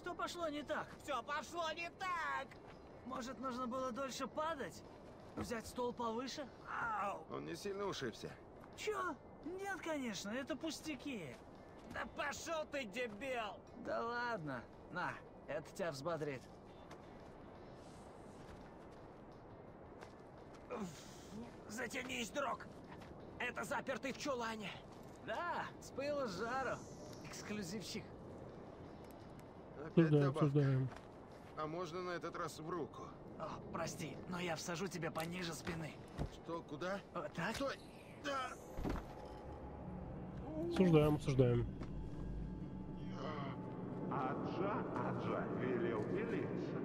Что пошло не так? Все пошло не так! Может, нужно было дольше падать? Взять стол повыше? Ау! Он не сильно ушибся. Чё? Нет, конечно, это пустяки. Да пошел ты, дебил! Да ладно. На, это тебя взбодрит. Затянись, друг! Это запертый в чулане. Да, с пылу с жару. Эксклюзивчик. Опять добавка. Обсуждаем. А можно на этот раз в руку? О, прости, но я всажу тебя пониже спины. Что, куда? Вот так? Стой! Да! Обсуждаем. Аджа велел делиться.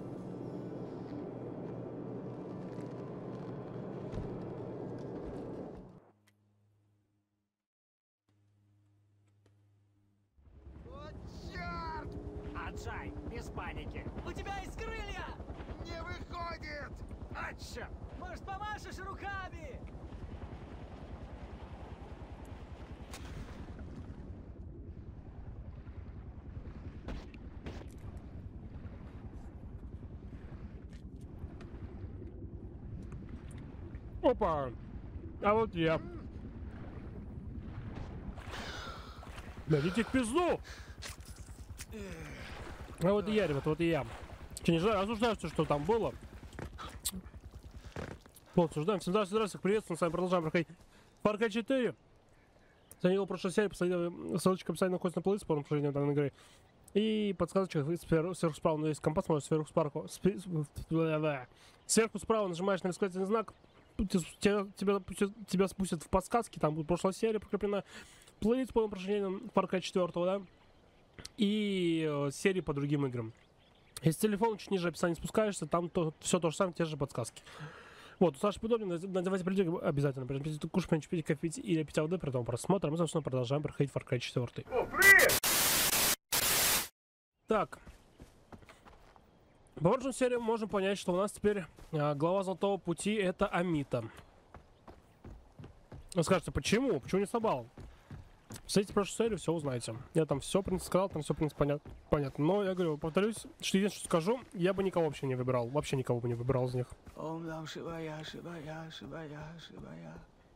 О, черт! Аджай, без паники. У тебя есть крылья! Не выходит! А, черт! Может, помашешь руками? Опа! А вот я. Да идите в пизду! А вот и я, ребят, вот и я. Че, не знаю, осуждаю все, что там было. Вот, осуждаем. Всем здравствуйте, приветствую. С вами продолжаем проходить Far Cry 4. За него прошлой серии, ссылочка в описании находится на плейлист с полным прохождением данной игры. И подсказочка сверху справа, но есть компас, смотришь сверху справа нажимаешь на восклицательный знак, тебя спустят в подсказки, там будет прошлая серия прикреплена, плейлист с полным прохождением Far Cry 4, да, и серии по другим играм. Если телефон чуть ниже описания спускаешься, там все то же самое, те же подсказки. Вот, у Саши удобно, надевайте придёт обязательно. Прежде чем кушать, пить кофе или пить воды, при том просмотра, мы, собственно, продолжаем проходить Far Cry 4. О, привет! Так. По прошлой серии мы можем понять, что у нас теперь глава Золотого Пути — это Амита. Вы скажете, почему? Почему не Сабал? Смотрите прошлую серию, все узнаете. Я там все, в принципе, сказал, там все, в принципе, понятно. Но я говорю, повторюсь, что единственное, что скажу, я бы никого вообще не выбирал. Вообще никого бы не выбирал из них. Ом нам шивая, шивая, шивая, шивая.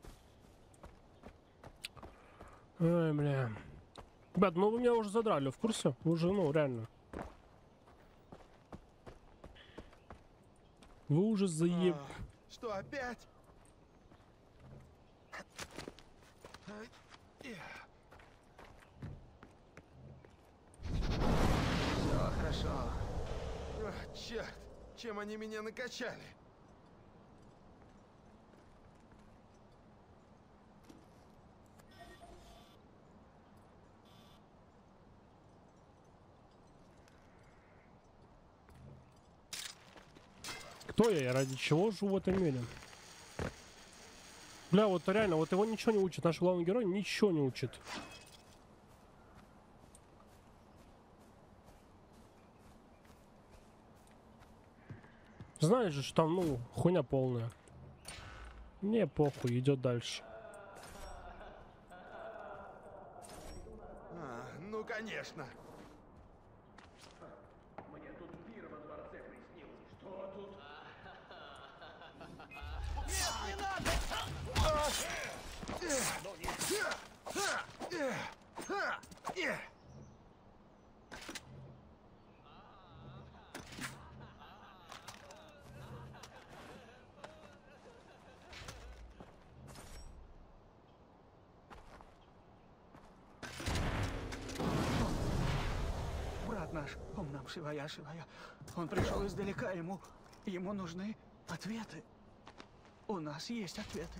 Ой, бля. Ребят, ну вы меня уже задрали, в курсе? Вы уже, ну, реально. Вы уже заеб... Что, опять? Все хорошо. Ах, черт! Чем они меня накачали? Кто я и ради чего живу в этом мире? Бля, вот реально, вот его ничего не учит. Наш главный герой ничего не учит. Знаешь же, что там, ну, хуйня полная. Не, похуй, идет дальше. Ну, конечно. Брат наш, ом нам шивая, шивая. Он пришел издалека, ему нужны ответы. У нас есть ответы.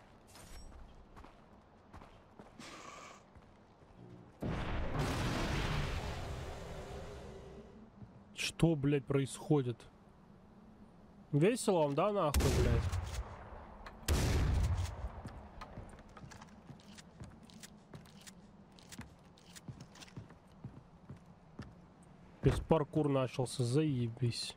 Что, блядь, происходит? Весело вам, да, нахуй, блядь? Без паркур начался, заебись.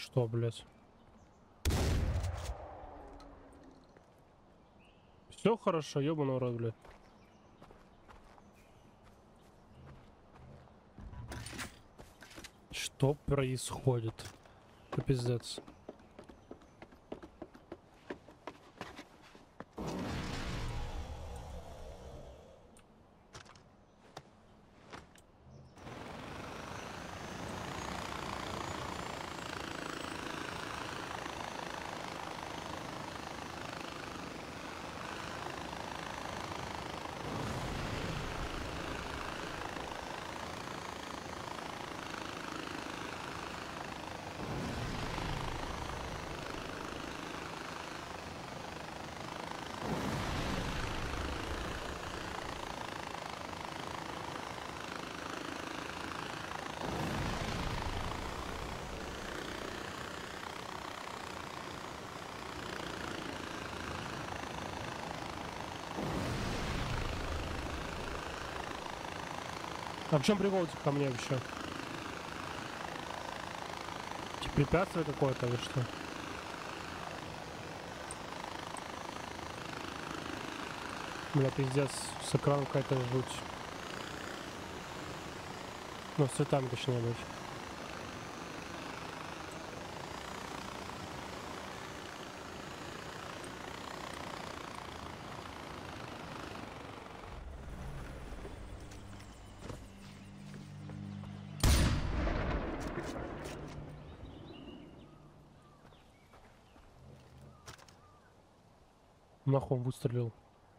что, блядь? Все хорошо, ёбаный рот, блядь. Что происходит? Это пиздец. А в чем прикол ко мне вообще? Типа препятствие какое-то или что? Бля, пиздец, с экраном какая-то жуть. Ну, с цветами точнее быть. Нахуй он выстрелил.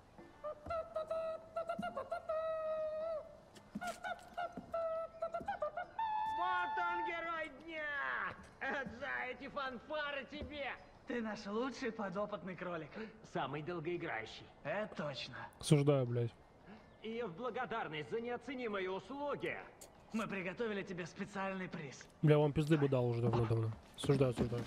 Вот он, герой дня! За эти фанфары тебе! Ты наш лучший подопытный кролик. Самый долгоиграющий. Это точно. Осуждаю, блядь. И в благодарность за неоценимые услуги Мы приготовили тебе специальный приз. Бля, он пизды бы дал уже давно-давно. Осуждаю, осуждаю.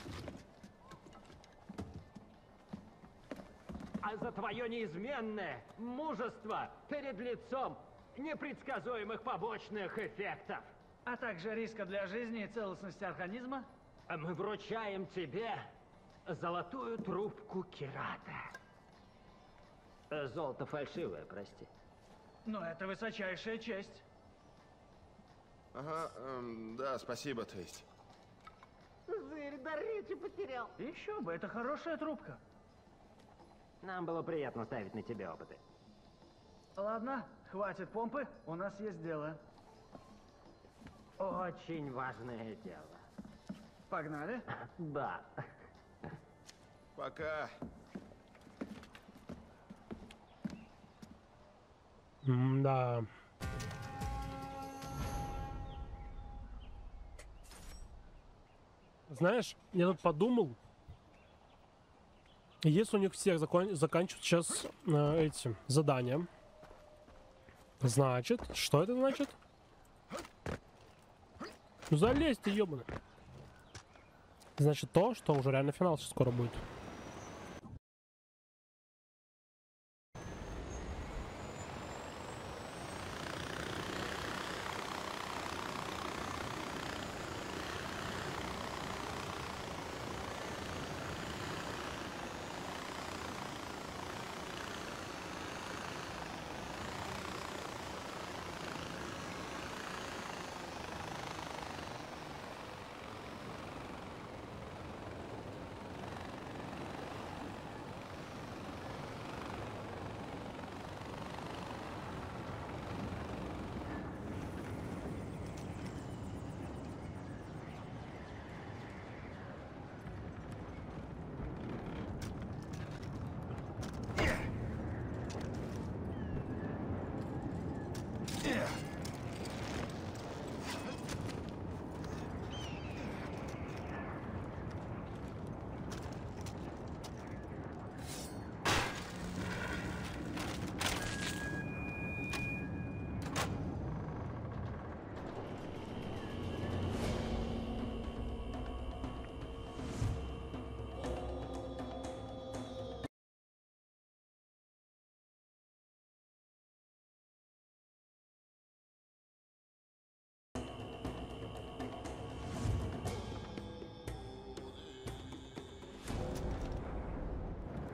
а за твое неизменное мужество перед лицом непредсказуемых побочных эффектов. А также риска для жизни и целостности организма. Мы вручаем тебе золотую трубку Кирата. Золото фальшивое, прости. Но это высочайшая честь. Ага, да, спасибо, то есть. Зырь, до речи потерял. Еще бы, это хорошая трубка. Нам было приятно ставить на тебя опыты. Ладно, хватит помпы, у нас есть дело. Очень важное дело. Погнали. Да. Пока. Да. Знаешь, я тут подумал, если у них всех заканчивают сейчас эти задания, значит, что это значит? Ну залезь ты, ёбаный. Значит то, что уже реально финал сейчас скоро будет.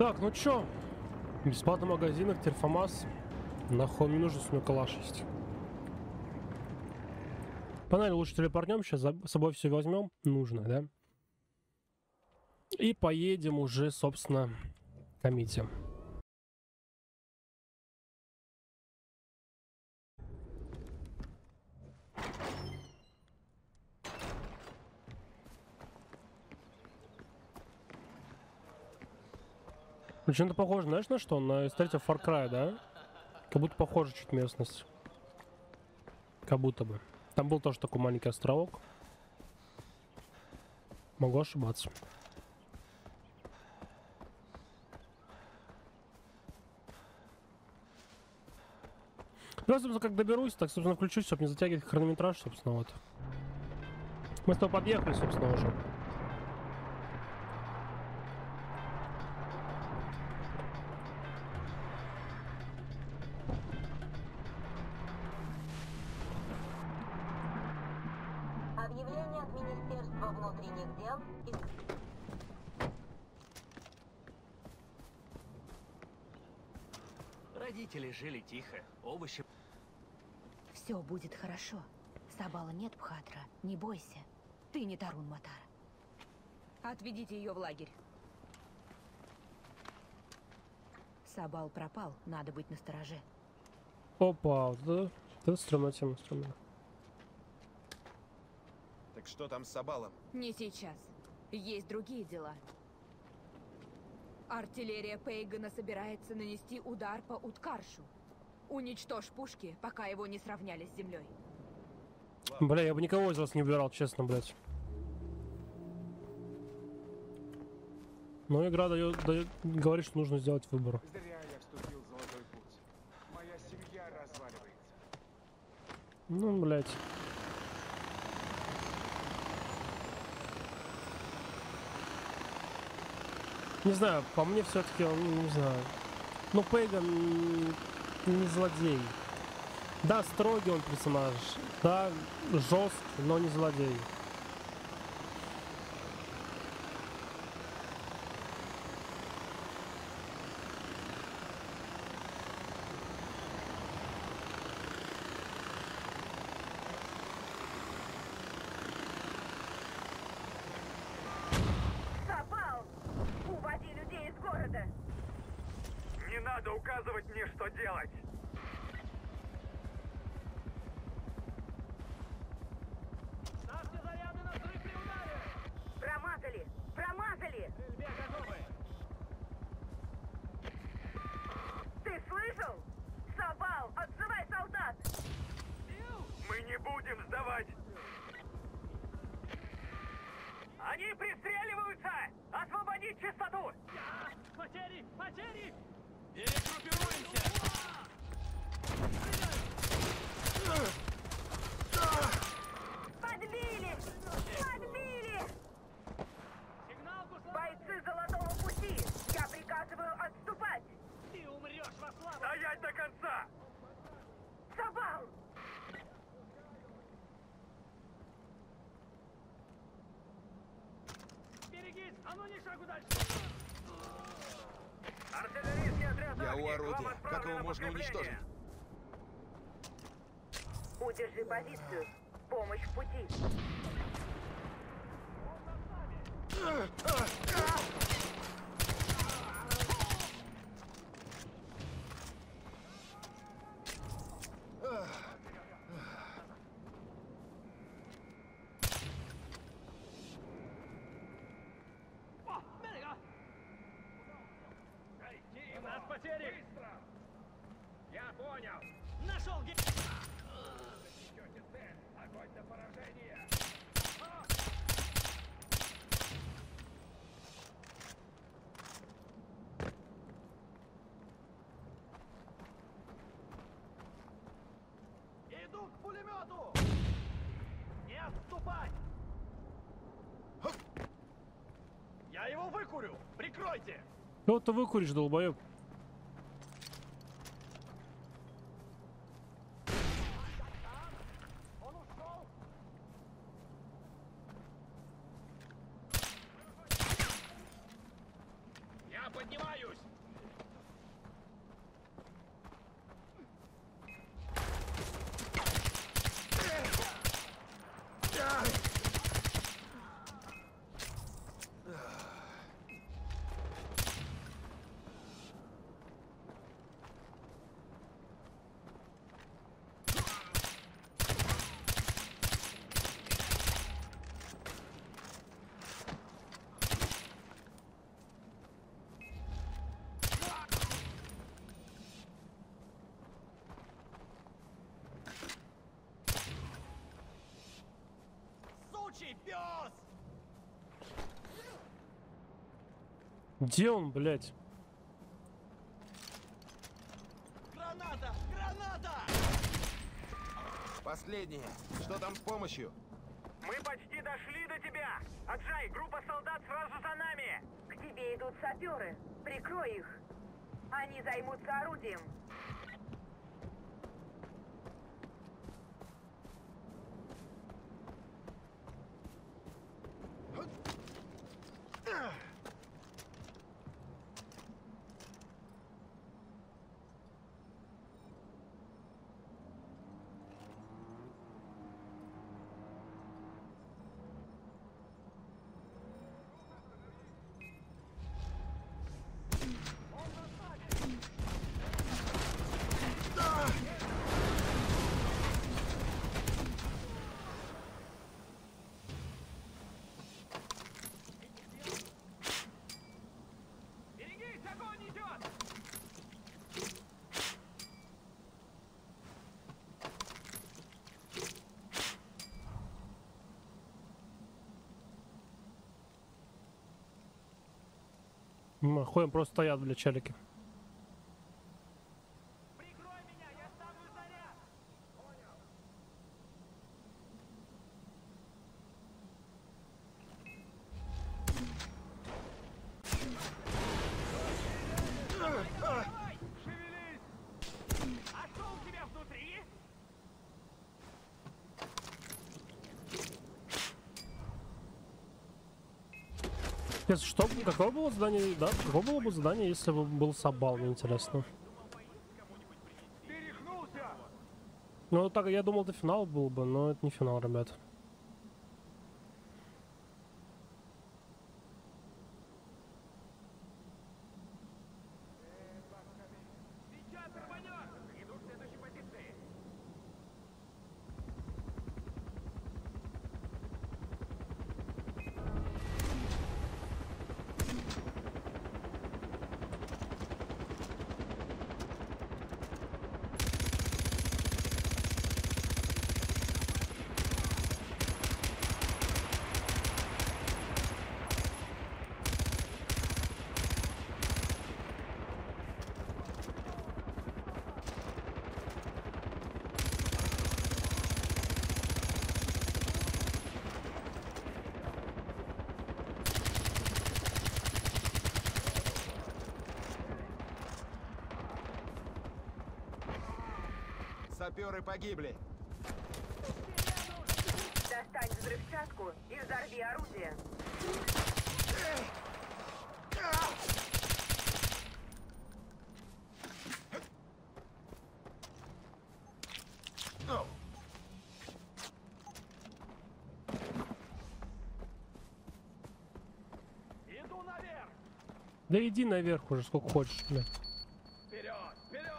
Так, ну чё? Бесплатный магазин, Терфамас. Нахуй мне нужно, с него калаш есть. Погнали, лучше телепортнем, сейчас с собой все возьмем. Нужно, да? И поедем уже, собственно, к Амите. Чем-то похоже, знаешь, на что? На из третьего Far Cry, да? Как будто похоже чуть местность. Как будто бы. Там был тоже такой маленький островок. Могу ошибаться. Просто как доберусь, так, собственно, включусь, чтобы не затягивать хронометраж, собственно, вот. Мы с тобой подъехали, собственно, уже. Объявление от Министерства внутренних дел и... Родители жили тихо, овощи... Все будет хорошо. Сабала нет, Бхатра. Не бойся. Ты не Тарун Матар. Отведите ее в лагерь. Сабал пропал. Надо быть настороже. Опа, вот это стрёмная тема, стрёмная. Так что там с Сабалом? Не сейчас. Есть другие дела. Артиллерия Пейгана собирается нанести удар по Уткаршу. Уничтожь пушки, пока его не сравняли с землей. Бля, я бы никого из вас не выбирал, честно, блядь. Но игра говорит, что нужно сделать выбор. Зря я вступил в золотой путь. Моя семья разваливается. Ну, блядь. Не знаю, по мне все-таки он, не знаю. Ну, Пейган не злодей. Да, строгий он персонаж. Да, жесткий, но не злодей. Сабал! Уводи людей из города! Не надо указывать мне, что делать! Ставьте заряды на взрыв при ударе! Промазали! Промазали! Стрельбе готовы! Ты слышал? Сабал, отзывай солдат! Мы не будем сдавать! Они пристреливаются! Освободить чистоту! Потери! Потери! Подбили! Подбили! Сигнал гусла! Бойцы Золотого Пути! Я приказываю отступать! Ты умрешь во славу! Стоять до конца! Сабал! Берегись! А ну ни шагу дальше! Артиллерийский отряд Я у Агни, орудия. вам Как отправлено его можно подкрепление. уничтожить? Удержи позицию. Помощь в пути. О, берега! У нас потери! Я понял! Нашел ге... Засечете цель! Огонь до поражения! Иду к пулемету! Не отступать! Я его выкурю! Прикройте! Вот ты выкуришь, долбоеб. Он ушел! Я поднимаюсь! Где он, блядь? Последнее. Что там с помощью? Мы почти дошли до тебя! Аджай, группа солдат сразу за нами! К тебе идут саперы. Прикрой их. Они займутся орудием. Берегись, огонь идет! Ходим, просто стоят, блядь, челики. Прикрой меня, я ставлю заряд! Давай, шевелись! А что у тебя внутри? Если что, какое было задание, да? Какое было бы задание, если бы был Сабал, мне интересно. Ты рехнулся! Ну, так, я думал, это финал был бы, но это не финал, ребят. Сейчас рванет! Иду к следующей позиции! Саперы погибли. Достань взрывчатку и взорви орудие. Иду наверх! Да иди наверх уже, сколько хочешь, блядь. Вперед! Вперед!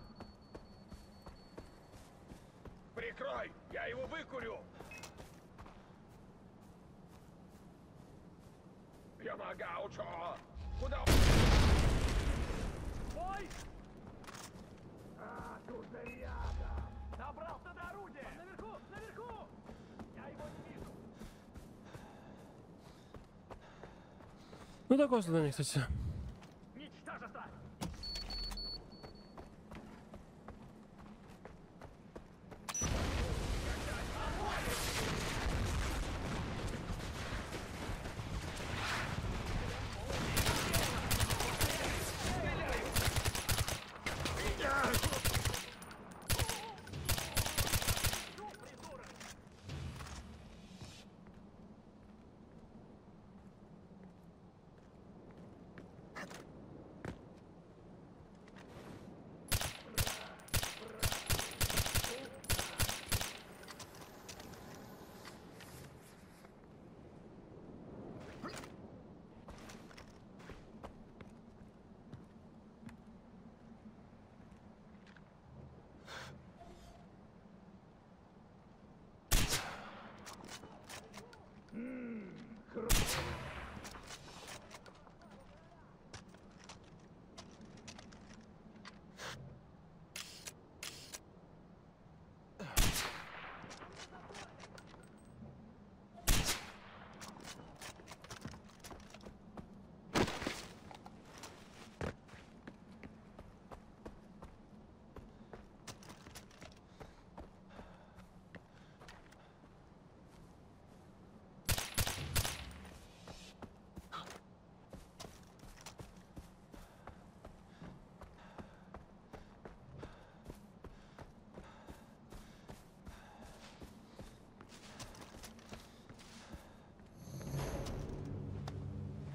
Прикрой! Я его выкурю! Ямагаучо! Куда? Ой! А, тут рядом! Добрался до орудия! Наверху! Наверху! Я его не вижу! Ну, такое задание, кстати. Ничтожество!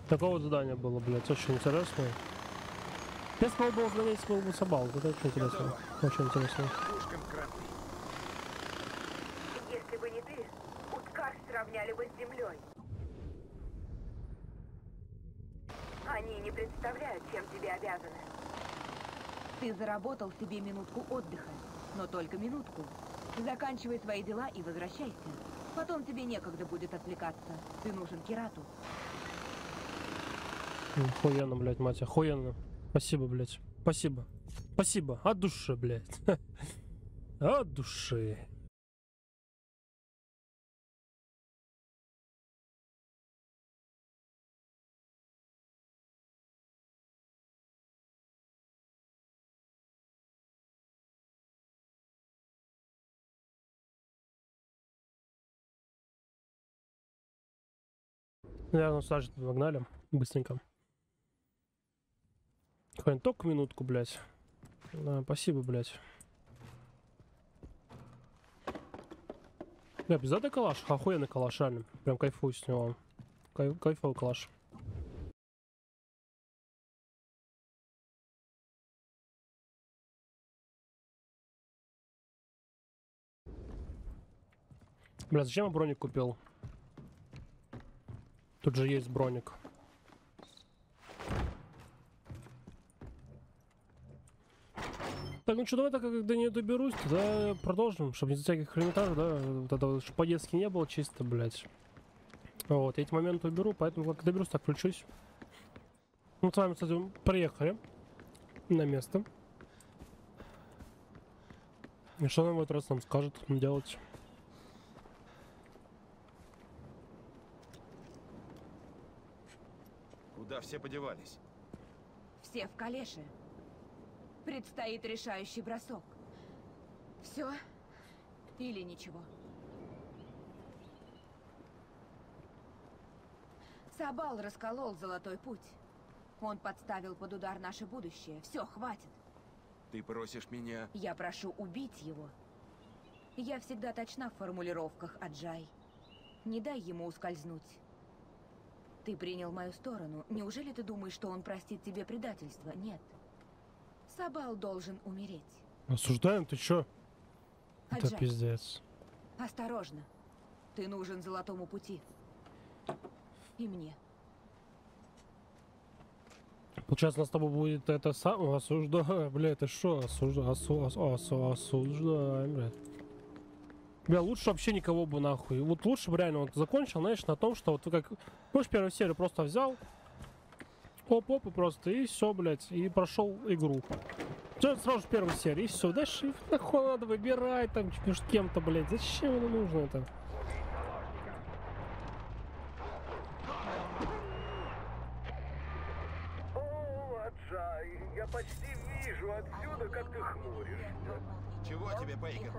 Такого задания было, блядь, очень интересно. Я смог бы угонять, смог бы собал. Это очень интересно. Очень интересно. Пушкин крат. Если бы не ты, Уткаш сравняли бы с землей. Они не представляют, чем тебе обязаны. Ты заработал себе минутку отдыха, но только минутку. Заканчивай свои дела и возвращайся. Потом тебе некогда будет отвлекаться. Ты нужен Кирату. Охуенно, блядь, мать, охуенно. Спасибо, блядь. Спасибо. Спасибо. От души, блядь. От души. Наверное, сразу погнали. Быстренько. Хоть только минутку, блядь. Да, спасибо, блядь. Бля, пиздатый калаш. Охуенный калаш, реально. Прям кайфую с него. Кайфовый калаш. Бля, зачем я броник купил? Тут же есть броник. Так, ну что, давай так, когда не доберусь, тогда продолжим, чтобы не всяких комментариев, да, вот это вот, по-детски не было чисто, блядь. Вот, я эти моменты уберу, поэтому как доберусь, так включусь. Мы с вами, кстати, приехали на место. И что нам в этот раз нам скажет делать? Куда все подевались? Все в калеше. Предстоит решающий бросок. Все или ничего? Сабал расколол Золотой Путь. Он подставил под удар наше будущее. Все, хватит. Ты просишь меня... Я прошу убить его. Я всегда точна в формулировках, Аджай. Не дай ему ускользнуть. Ты принял мою сторону. Неужели ты думаешь, что он простит тебе предательство? Нет. Сабал должен умереть. Осуждаем, ты чё? Это Аджай, пиздец. осторожно. Ты нужен Золотому Пути. И мне. Получается, нас с тобой будет это самое осуждаем, бля, это что? Осуждаем, бля. Бля, лучше вообще никого бы нахуй. Вот лучше бы реально вот закончил, знаешь, на том, что вот ты как... Можешь первую серию просто взял. Оп-оп, и просто, и все, блядь, и прошел игру. Сразу же первую серию, и все. Дальше нахуй надо выбирать там с кем-то, блядь. Зачем это нужно это? О, Аджай, я почти вижу отсюда, как ты хмуришься. Чего тебе, Бейкон?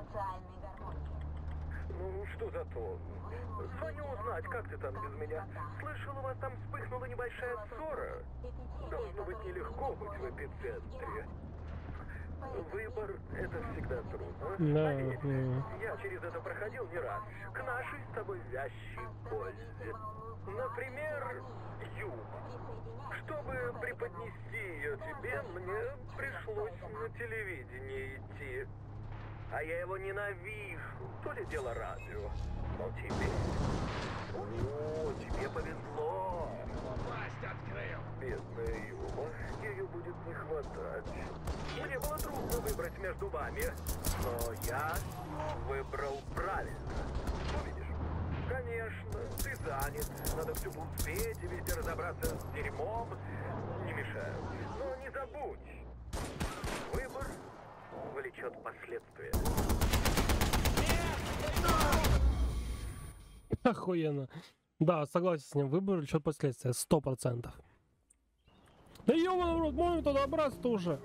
Ну, что за тон? Звоню узнать, как ты там без меня. Слышал, у вас там вспыхнула небольшая ссора. Должно быть нелегко быть в эпицентре. Выбор — это всегда трудно. Да, Поверь, я через это проходил не раз. К нашей с тобой вящей пользе. Например, юг. Чтобы преподнести ее тебе, мне пришлось на телевидение идти. А я его ненавижу. То ли дело радио. Но тебе... О, тебе повезло. Пасть открыл. Бедная Юма. Ее будет не хватать. Мне было трудно выбрать между вами. Но я выбрал правильно. Увидишь? Конечно, ты занят. Надо все успеть и везде разобраться с дерьмом. Не мешаю. Но не забудь. Выбор влечет последствия. Охуенно. Да, согласен с ним. Выбор влечет последствия. 100%. Да ёбаный в рот, можно туда добраться-то уже?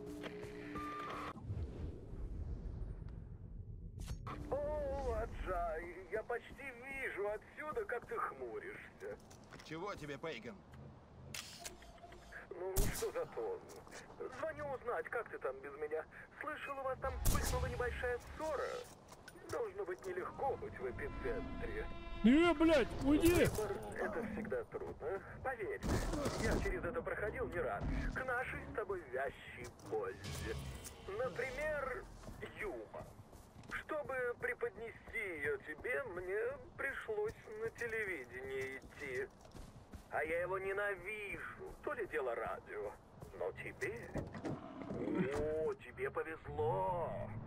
О, Аджай, я почти вижу отсюда, как ты хмуришься. Чего тебе, Бейкон? Ну, что за тон? Звоню узнать, как ты там без меня. Слышал, у вас там вспыхнула небольшая ссора. Должно быть нелегко быть в эпицентре. Блядь, уйди! Выбор — это всегда трудно. Поверь, я через это проходил не раз. К нашей с тобой вящей пользе. Например, Юма. Чтобы преподнести ее тебе, мне пришлось на телевидение идти. А я его ненавижу. То ли дело радио. Но теперь... О, тебе повезло.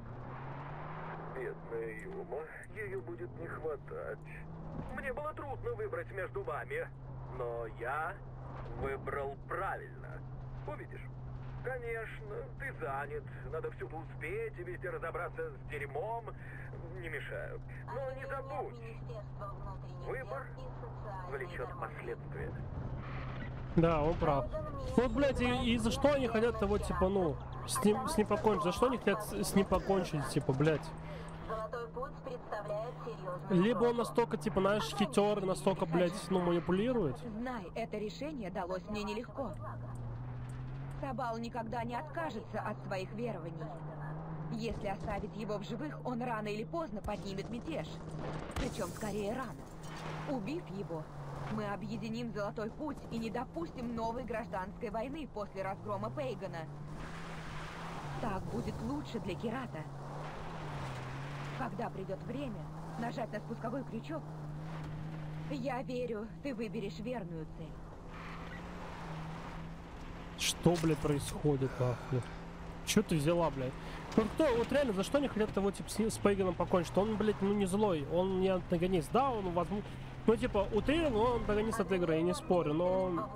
Бедная Юма. Ее будет не хватать. Мне было трудно выбрать между вами. Но я выбрал правильно. Увидишь. Конечно, ты занят. Надо всюду успеть и везде разобраться с дерьмом. Не мешаю. Но не забудь. Выбор влечет последствия. Да, он прав. Вот, блядь, и за что они хотят его, типа, ну, с ним покончить? За что они хотят с ним покончить, типа, блядь? Либо он настолько, типа, знаешь, хитер, и настолько, блядь, ну, манипулирует. Знай, это решение далось мне нелегко. Сабал никогда не откажется от своих верований. Если оставить его в живых, он рано или поздно поднимет мятеж. Причем скорее рано. Убив его, мы объединим Золотой Путь и не допустим новой гражданской войны после разгрома Пейгана. Так будет лучше для Кирата. Когда придет время нажать на спусковой крючок, я верю, ты выберешь верную цель. Что, блядь, происходит, нахуй? Чё ты взяла, блядь? Ну кто, вот реально, за что они хотят его, типа, с Пейганом покончить? Он, блядь, ну не злой, он не антагонист. Да, он, возможно... Ну, типа, утрированно, он антагонист от игры, я не спорю, но...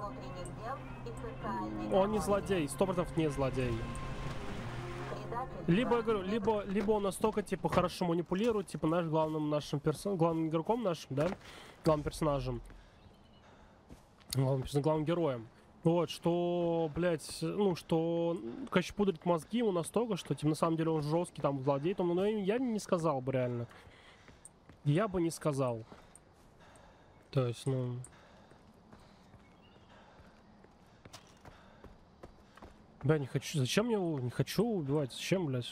Он не злодей, 100% не злодей. Либо, я говорю, либо он настолько, типа, хорошо манипулирует, типа, главным игроком нашим, да? Главным персонажем. Главным героем. Вот, что, блядь, ну, что, короче, пудрит мозги ему настолько, что, типа, на самом деле он жесткий, там, злодей, там, но я не сказал бы, реально. Я бы не сказал. То есть, ну... Бля, не хочу, зачем я его, не хочу убивать, зачем, блядь?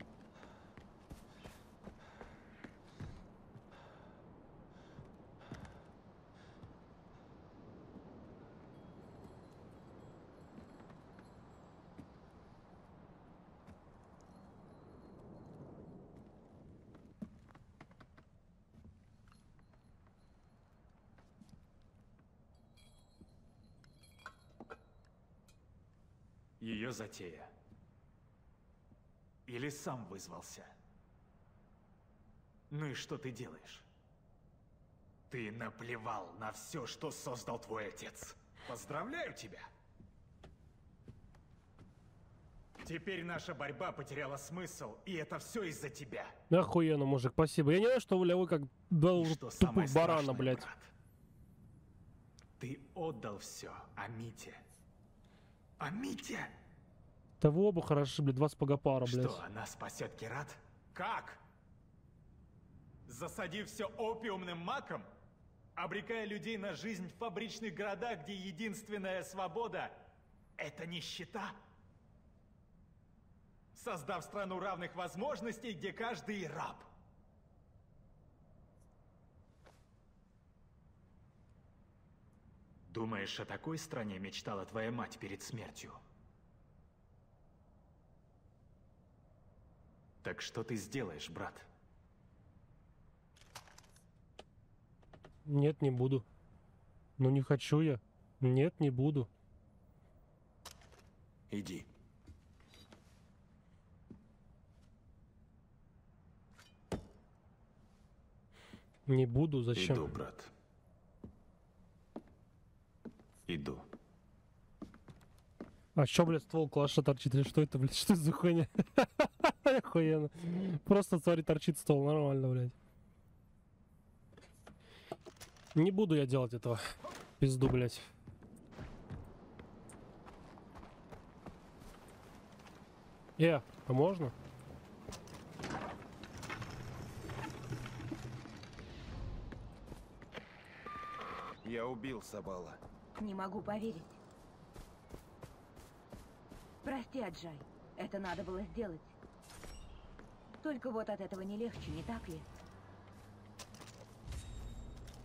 Ее затея. Или сам вызвался? Ну и что ты делаешь? Ты наплевал на все, что создал твой отец. Поздравляю тебя! Теперь наша борьба потеряла смысл, и это все из-за тебя. Охуенно, мужик, спасибо. Я не знаю, что вы как два тупых барана, блядь. Брат, ты отдал все Амите. Амите! Да вы оба хороши, блядь, два спагопара, блядь. Что, она спасет Кират? Как? Засадив все опиумным маком? Обрекая людей на жизнь в фабричных городах, где единственная свобода — это нищета? Создав страну равных возможностей, где каждый раб? Думаешь, о такой стране мечтала твоя мать перед смертью? Так что ты сделаешь, брат? Нет, не буду. Ну не хочу я. Нет, не буду. Иди. Не буду, зачем? Иду, брат. Иду. А чё, блядь, ствол калаша торчит? Или что это, блядь? Что это за хуйня? Охуенно. Просто, смотри, торчит ствол. Нормально, блядь. Не буду я делать этого. Пизду, блядь. А можно? Я убил Сабала. Не могу поверить. Прости, Аджай. Это надо было сделать. Только вот от этого не легче, не так ли?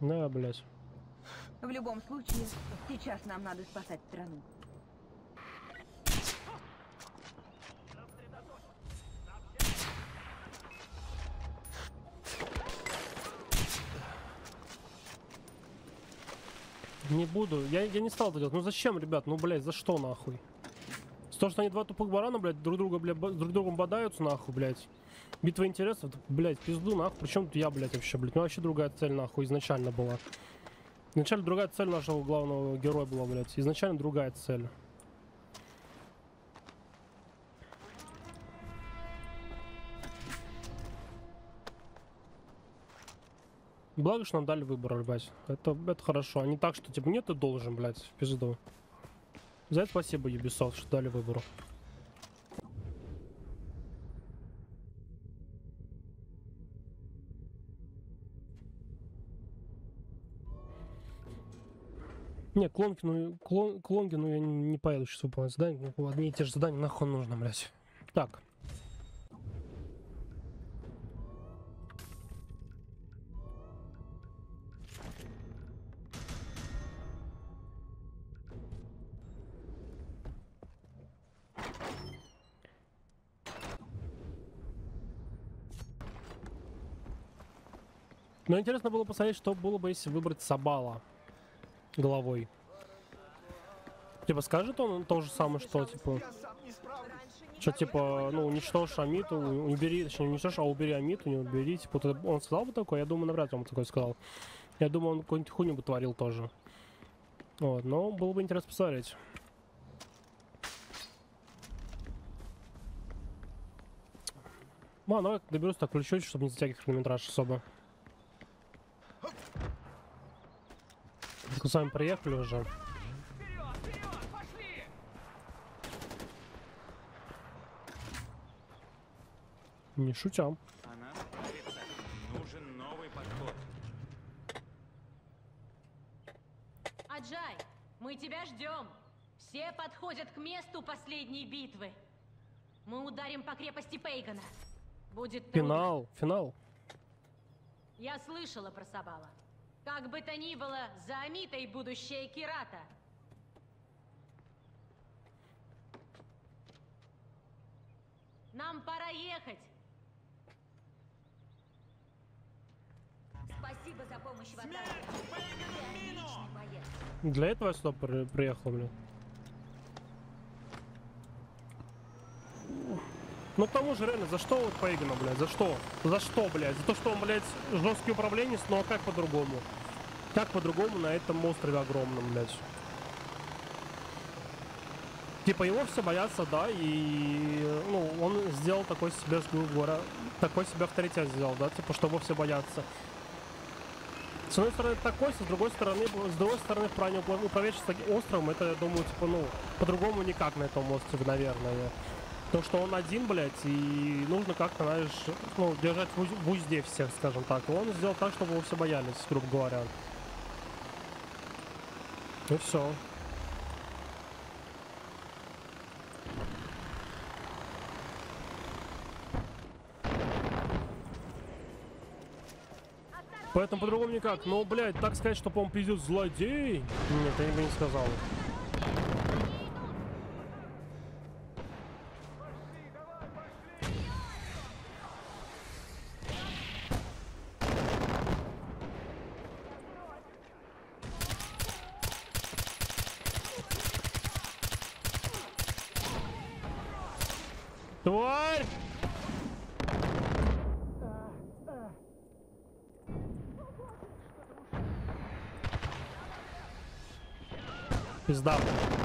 Да, блядь. В любом случае, сейчас нам надо спасать страну. Не буду. Я не стал это делать. Ну зачем, ребят? Ну, блядь, за что нахуй? То, что они два тупых барана, блядь, друг другом бодаются, нахуй, блядь. Битва интересов, блядь, пизду, нахуй. Причем тут я, блядь, вообще, блядь. У меня вообще другая цель, нахуй, изначально была. Изначально другая цель нашего главного героя была, блядь. Изначально другая цель. Благо, что нам дали выбор, ребят. Это хорошо. А не так, что, типа, нет, ты должен, блядь, в пизду. За это спасибо, Ubisoft, что дали выбор. Не, к Лонгину я не поеду сейчас выполнять задания. Одни и те же задания нахуй нужно, блядь. Так. Но интересно было посмотреть, что было бы, если выбрать Сабала головой. Типа, скажет он то же самое, что, типа... Что, типа, ну, уничтожь Амиту, убери, точнее, не уничтожь, а убери Амиту, не убери. Типа, вот он сказал бы такое? Я думаю, навряд ли он такое сказал. Я думаю, он какую-нибудь хуйню бы творил тоже. Вот, но было бы интересно посмотреть. Ладно, давай доберусь так ключу, чтобы не затягивать хронометраж особо. Мы с вами приехали уже. Не шутя. Она справится. Нужен новый подход. Аджай, мы тебя ждем. Все подходят к месту последней битвы. Мы ударим по крепости Пейгана. Будет трудно. Финал. Я слышала про Сабала. Как бы то ни было, за Амитой будущее Кирата. Нам пора ехать. Спасибо за помощь в атаке. Ты отличный боец. Для этого я сюда приехал, блин. Ну к тому же, реально, за что вот Пейгана, блядь? За что? За что, блядь? За то, что он, блядь, жесткий управленец, но как по-другому? Как по-другому на этом острове огромном, блядь? Типа его все боятся, да, и, ну, он сделал такой себе, грубо говоря, такой себе авторитет сделал, да, типа, что его все боятся. С одной стороны такой, с другой стороны в плане управлять островом, это, я думаю, типа, ну, по-другому никак на этом острове, наверное. То, что он один, блядь, и нужно как-то, знаешь, ну, держать в узде всех, скажем так. И он сделал так, чтобы его все боялись, грубо говоря. И все. Поэтому по-другому никак. Но, блядь, так сказать, чтобы он пиздец злодей. Нет, я бы не сказал. Тварь! Пизда.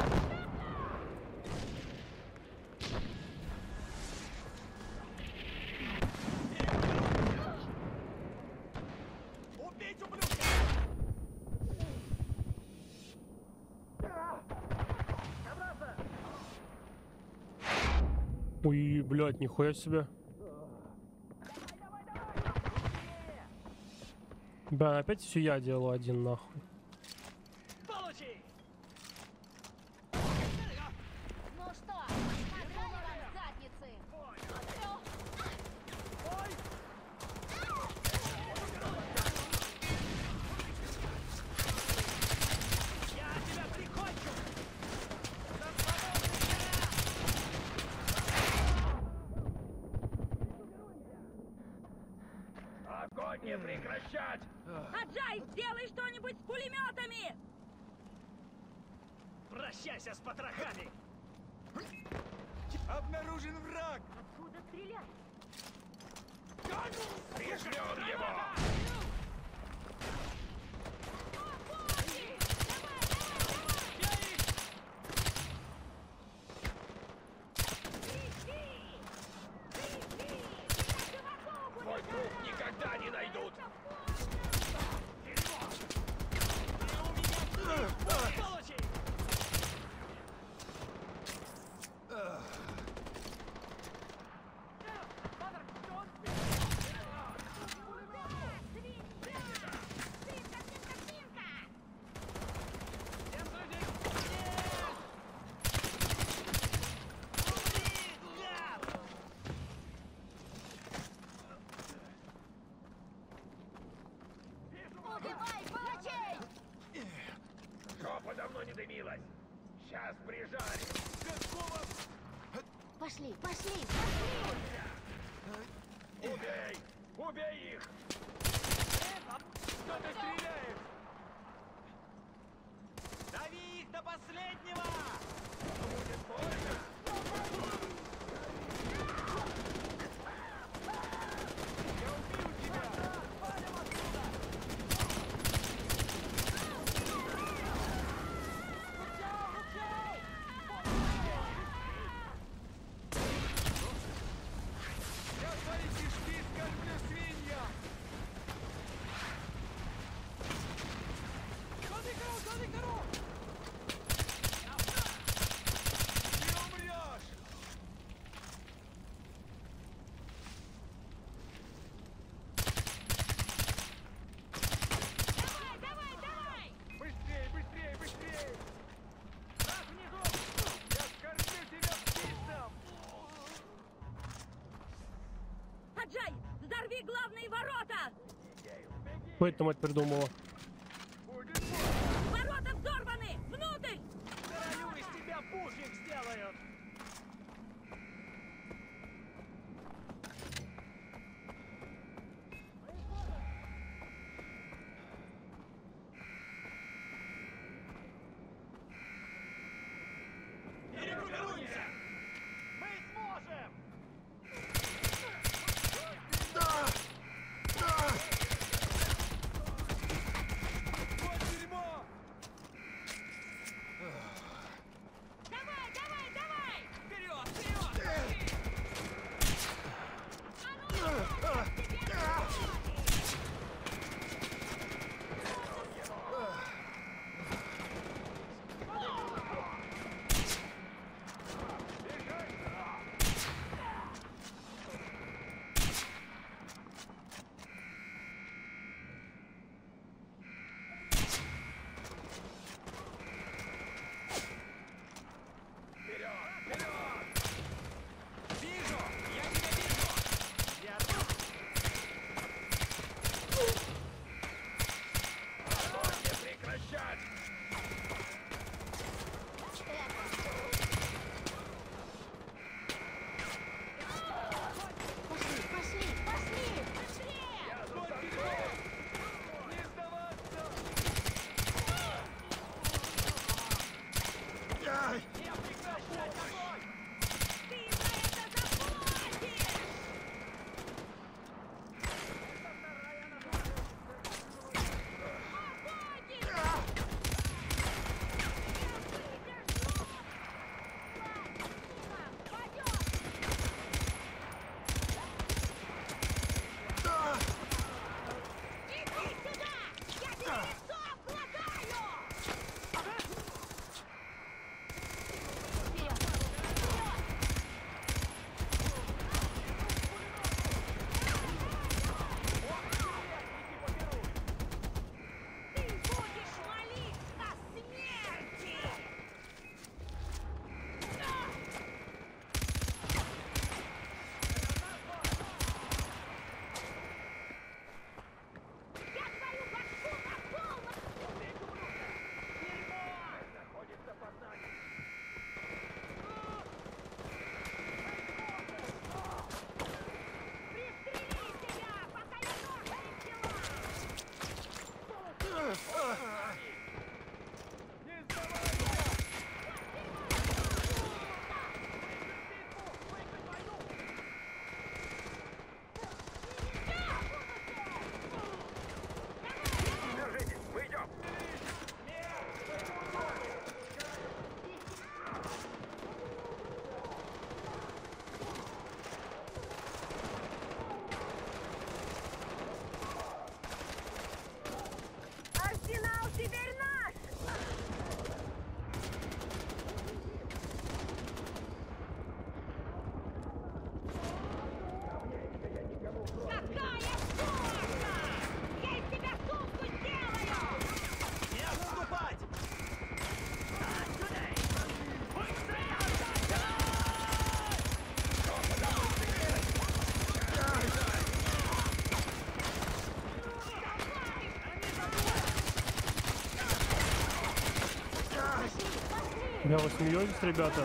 Ой, блядь, нихуя себе. Да, опять все я делаю один, нахуй. Ну что, надрали вам задницы? прекращать! Аджай, сделай что-нибудь с пулеметами! Прощайся с потрохами! Обнаружен враг! Откуда стрелять? Пришлем его! Твой труп никогда не найдут! Убивай палачей! Жопа давно не дымилась! Сейчас прижарим! Пошли, пошли, пошли! Убей! Убей их! Кто ты стреляешь? Дави их до последнего! Будет больно! Я свои кишки скормлю свиньям! Сади коров! Ты умрешь! Давай, давай, давай! Быстрей, быстрей, быстрей! Нас внизу! Я скормлю тебя птицам! Аджай, взорви главные ворота! Кто это, мать, придумала? Ворота взорваны! Внутрь! Королю из тебя пушек сделают! Перегруппируйся! Мы сможем! Вот дерьмо! Давай, давай, давай! Вперед, вперед! Вижу! Я тебя вижу! Я тут! Огонь не прекращать! Пошли, пошли, пошли! Быстрее! Не сдаваться! Не прекращать огонь! Ты за это заплатишь! Иди сюда! Я тебе лицом глотаю! Вперед! Бля, вы смеетесь, ребята?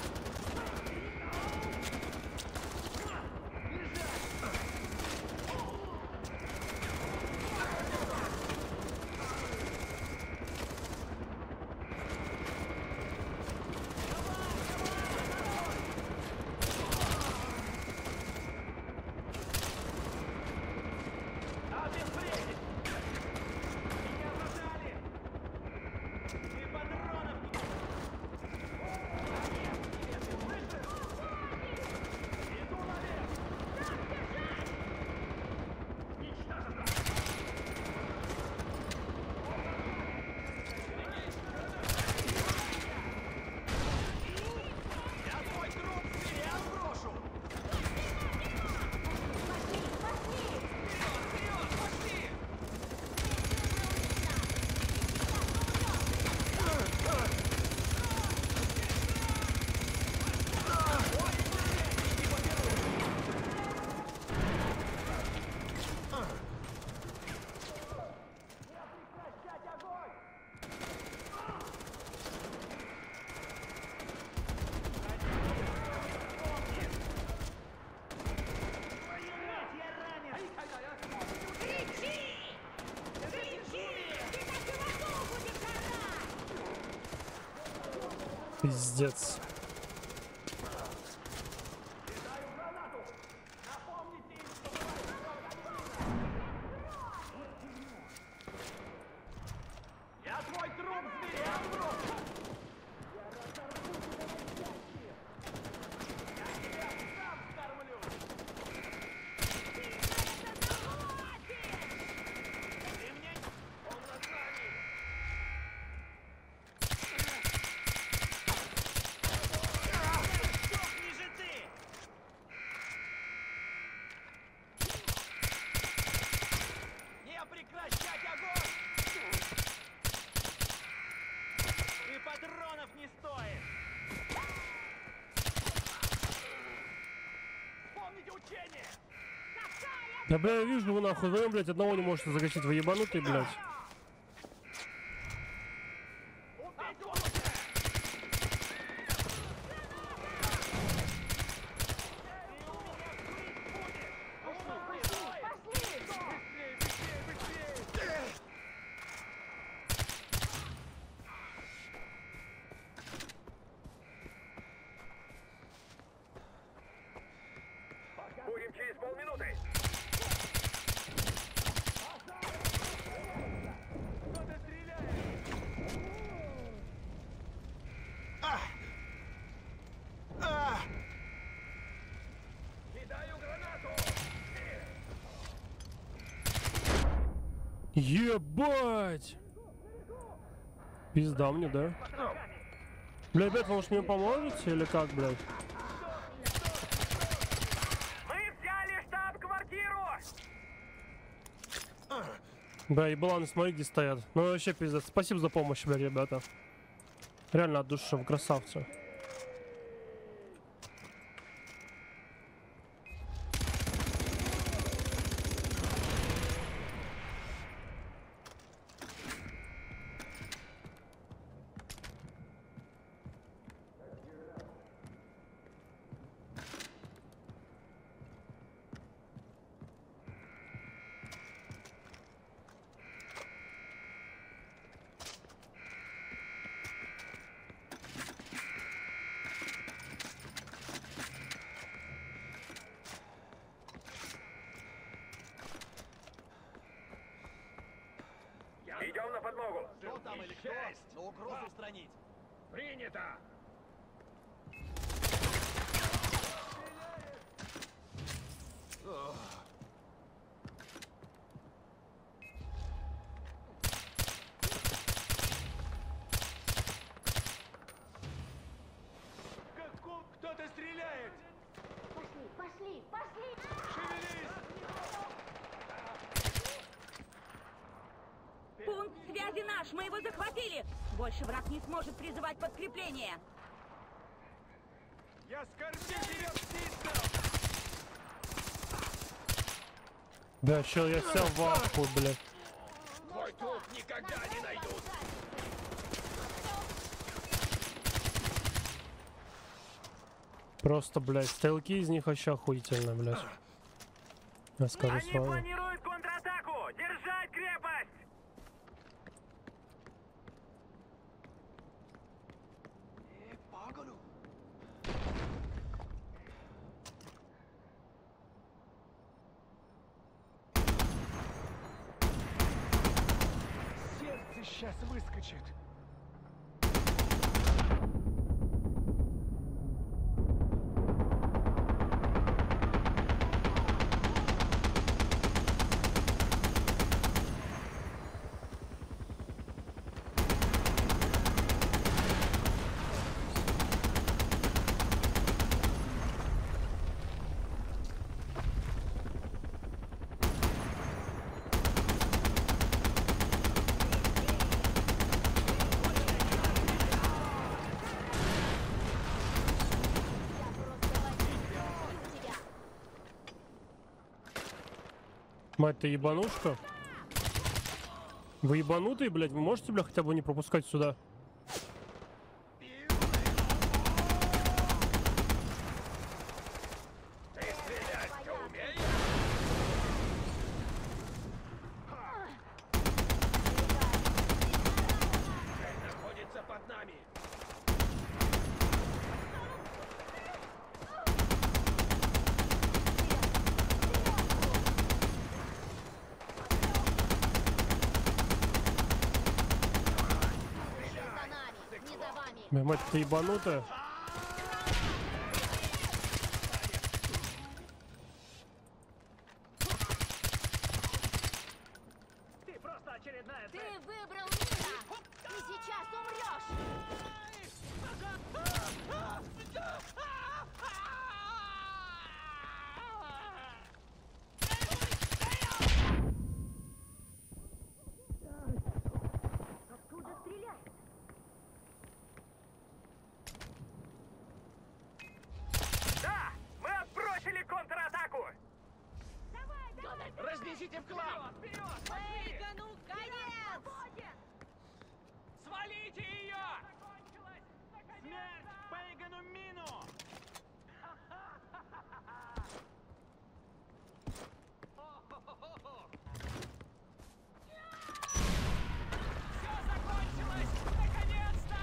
Пиздец. Я твой труп, зверь! Я тебя сам скормлю! Ты мне... Он над нами! Сдохни же ты! Не прекращать огонь! И патронов не стоит! Помните учение! Да, бля, я вижу, вы нахуй, вы, блядь, одного не можете закачать, вы ебанутый, блядь. Будем через полминуты. Кто-то стреляет! Кидаю гранату! Ебать! Пизда мне, да? Бля, ребят, вы, может, мне поможете или как, блядь? Мы взяли штаб-квартиру! Бля, ебланы, смотри, где стоят. Ну, вообще, пиздец. Спасибо за помощь, бля, ребята. Реально от души, вы красавцы. Идем на подмогу. Кто там или кто? Но угрозу устранить. Принято! Кто-то стреляет! Пошли, пошли! Шевелись! Пункт связи наш, мы его захватили. Больше враг не сможет призывать подкрепление. Я скормил тебя птицам! Да, чел, я сел в ахуй, блядь. Твой труп никогда не найдут! Просто, блядь, стрелки из них вообще охуительно, блядь. Я скажу Они сразу. планируют контратаку! Держать крепость! Сердце сейчас выскочит. Мать, ты ебанушка? Вы ебанутые, блядь? Вы можете, бля, хотя бы не пропускать сюда? Находится под нами. Бля, мать, ты ебанутая? Ты просто очередная Ты выбрал меня! Ты сейчас умрешь! Откуда стреляют? Да! Мы отбросили контратаку! Разнесите в хлам! Пейгану конец! Свалите ее! Смерть Пейгану Мину! Все закончилось! Наконец-то!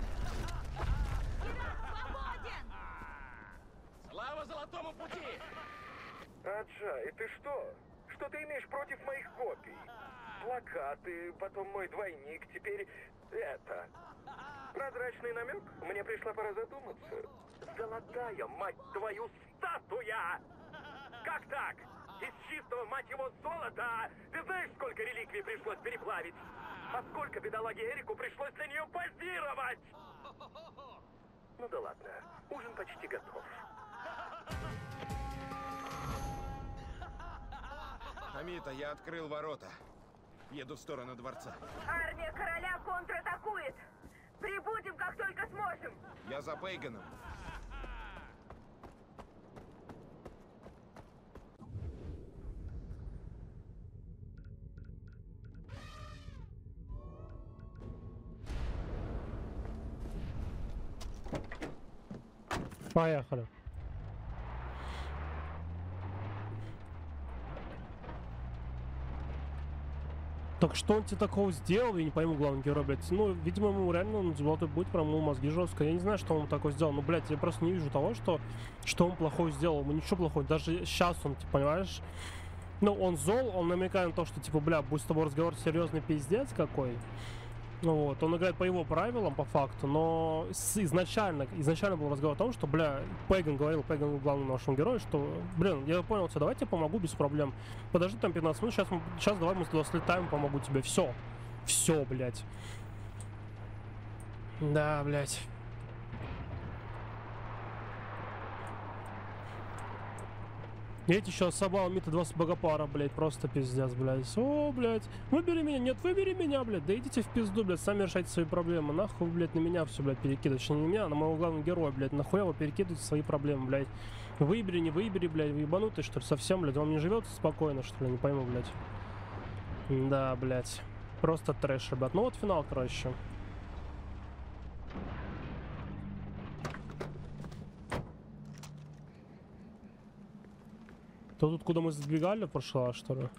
Свободен! Слава Золотому Пути! Аджай, ты что? Что ты имеешь против моих копий? Плакаты, потом мой двойник, теперь это. Прозрачный намек? Мне пришла пора задуматься. Золотая, мать твою, статуя! Как так? Из чистого, мать его, золота! Ты знаешь, сколько реликвий пришлось переплавить? А сколько бедолаге Эрику пришлось для нее позировать? Ну да ладно, ужин почти готов. Амита, я открыл ворота. Еду в сторону дворца. Армия короля контратакует! Прибудем, как только сможем! Я за Пейганом. Поехали. Так что он тебе такого сделал, я не пойму, главный герой, блядь. Ну, видимо, ему реально он золотой путь промыл мозги жестко. Я не знаю, что он такое сделал. Ну, блядь, я просто не вижу того, что он плохое сделал. Ему ничего плохого. Даже сейчас он, типа, понимаешь? Ну, он зол, он намекает на то, что, типа, бля, будет с тобой разговор серьезный пиздец какой. Ну вот, он играет по его правилам, по факту, но изначально был разговор о том, что, бля, Пейган говорил главному нашему герою, что, блин, я понял тебя, давай я тебе помогу без проблем. Подожди там 15 минут, сейчас давай мы туда слетаем, помогу тебе. Все, блядь. Да, блядь. Эти еще собрал Мита 20 богопара, блядь, просто пиздец, блядь. О, блядь, выбери меня, нет, выбери меня, блядь, да идите в пизду, блядь, сами решайте свои проблемы. Нахуй, блядь, на меня все, блядь, перекидывать. Точнее, не на меня, а на моего главного героя, блядь, нахуя вы перекидываете свои проблемы, блядь. Выбери, не выбери, блядь, вы ебанутые, что ли, совсем, блядь, вам не живется спокойно, что ли, не пойму, блядь. Да, блядь, просто трэш, ребят. Ну вот финал, короче. То тут, куда мы сбегали, пошла, что ли?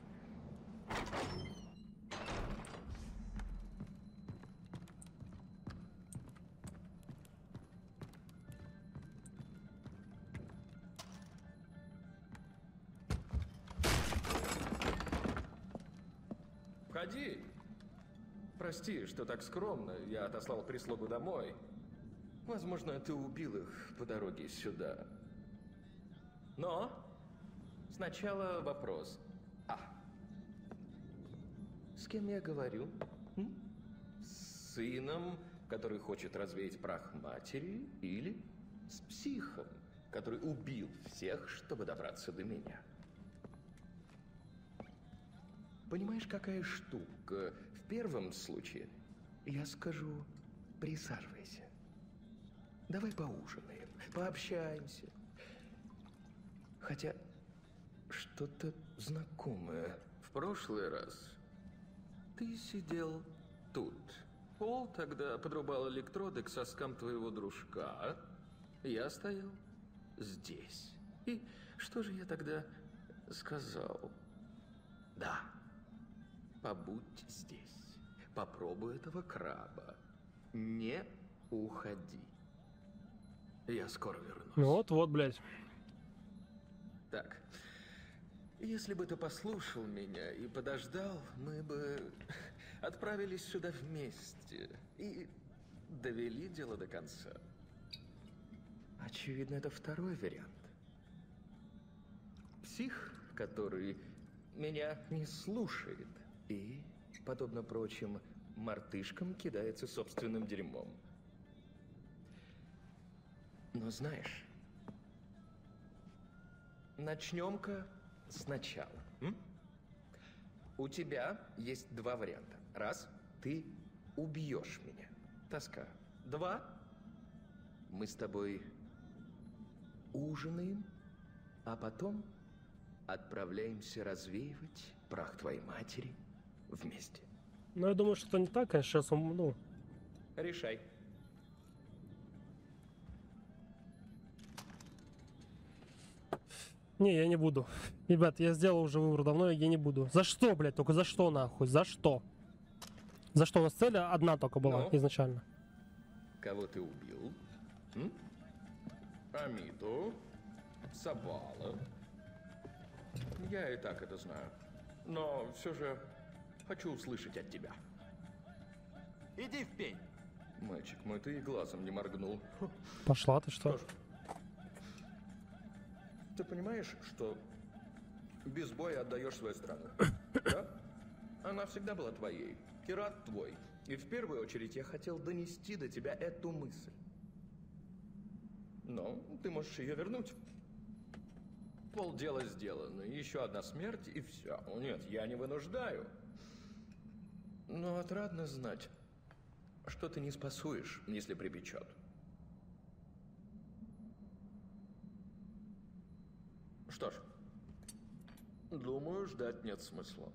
Входи. Прости, что так скромно. Я отослал прислугу домой. Возможно, ты убил их по дороге сюда. Но сначала вопрос. С кем я говорю? С сыном, который хочет развеять прах матери, или с психом, который убил всех, чтобы добраться до меня? Понимаешь, какая штука? В первом случае я скажу: присаживайся. Давай поужинаем, пообщаемся. Хотя что-то знакомое. В прошлый раз ты сидел тут. Пол тогда подрубал электроды к соскам твоего дружка, а? Я стоял здесь. И что же я тогда сказал? Да. Побудь здесь. Попробуй этого краба. Не уходи. Я скоро вернусь. Вот, блядь. Так. Если бы ты послушал меня и подождал, мы бы отправились сюда вместе и довели дело до конца. Очевидно, это второй вариант. Псих, который меня не слушает и, подобно прочим мартышкам, кидается собственным дерьмом. Но знаешь, начнем-ка сначала. У тебя есть два варианта. Раз, ты убьешь меня. Тоска. Два, мы с тобой ужинаем, а потом отправляемся развеивать прах твоей матери вместе. Ну, я думаю, что это не так, конечно, сейчас он, ну... Решай. Не, я не буду. Ребят, я сделал уже выбор давно, я не буду. За что, блядь, только за что, нахуй? За что? За что? У нас цель одна только была изначально. Кого ты убил? Амиту? Сабала? Я и так это знаю. Но все же хочу услышать от тебя. Иди в пень. Мальчик мой, ты и глазом не моргнул. Пошла ты, что? Ты понимаешь, что без боя отдаешь свою страну? Да? Она всегда была твоей. Кират твой. И в первую очередь я хотел донести до тебя эту мысль. Но ты можешь ее вернуть. Полдела сделано. Еще одна смерть и все. Нет, я не вынуждаю. Но отрадно знать, что ты не спасуешь, если припечет. Что ж, думаю, ждать нет смысла.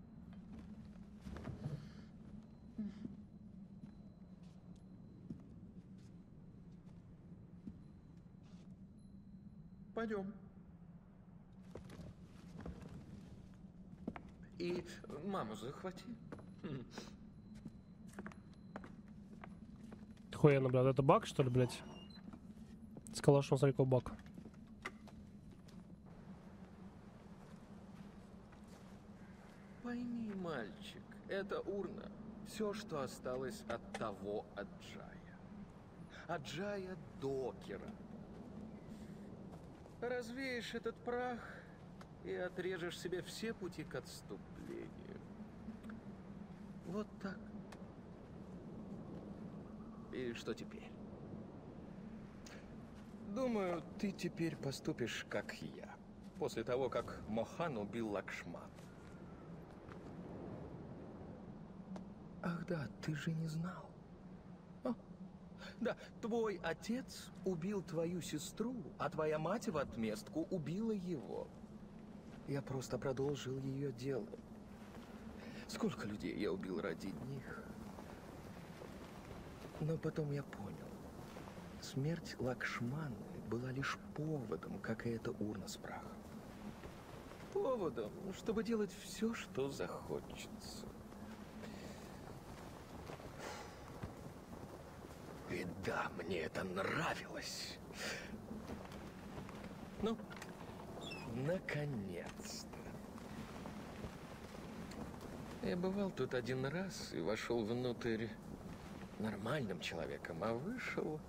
Пойдем. И маму захвати. Хуяно, блядь, это баг, что ли, блядь? С калашом, смотри, какой баг. Пойми, мальчик, это урна. Все, что осталось от того Аджая. Аджая до Кирата. Развеешь этот прах и отрежешь себе все пути к отступлению. Вот так. И что теперь? Думаю, ты теперь поступишь, как я. После того, как Мохан убил Лакшман. Ах да, ты же не знал. Да, твой отец убил твою сестру, а твоя мать в отместку убила его. Я просто продолжил ее дело. Сколько людей я убил ради них. Но потом я понял. Смерть Лакшманы была лишь поводом, как и эта урна с прахом. поводом, чтобы делать все, что захочется. И да, мне это нравилось. Ну, наконец-то. Я бывал тут один раз и вошел внутрь нормальным человеком, а вышел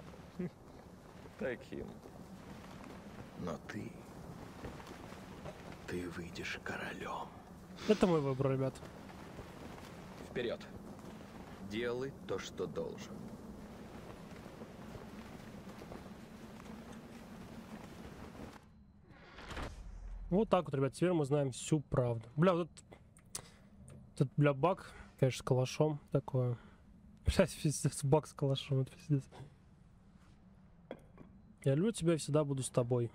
таким. Но ты выйдешь королем. Это мой выбор, ребят. Вперед. Делай то, что должен. Вот так вот, ребят, теперь мы знаем всю правду. Бля, вот этот бля, баг, конечно, с калашом такое. Блядь, пиздец, баг с калашом, это пиздец. Я люблю тебя и всегда буду с тобой.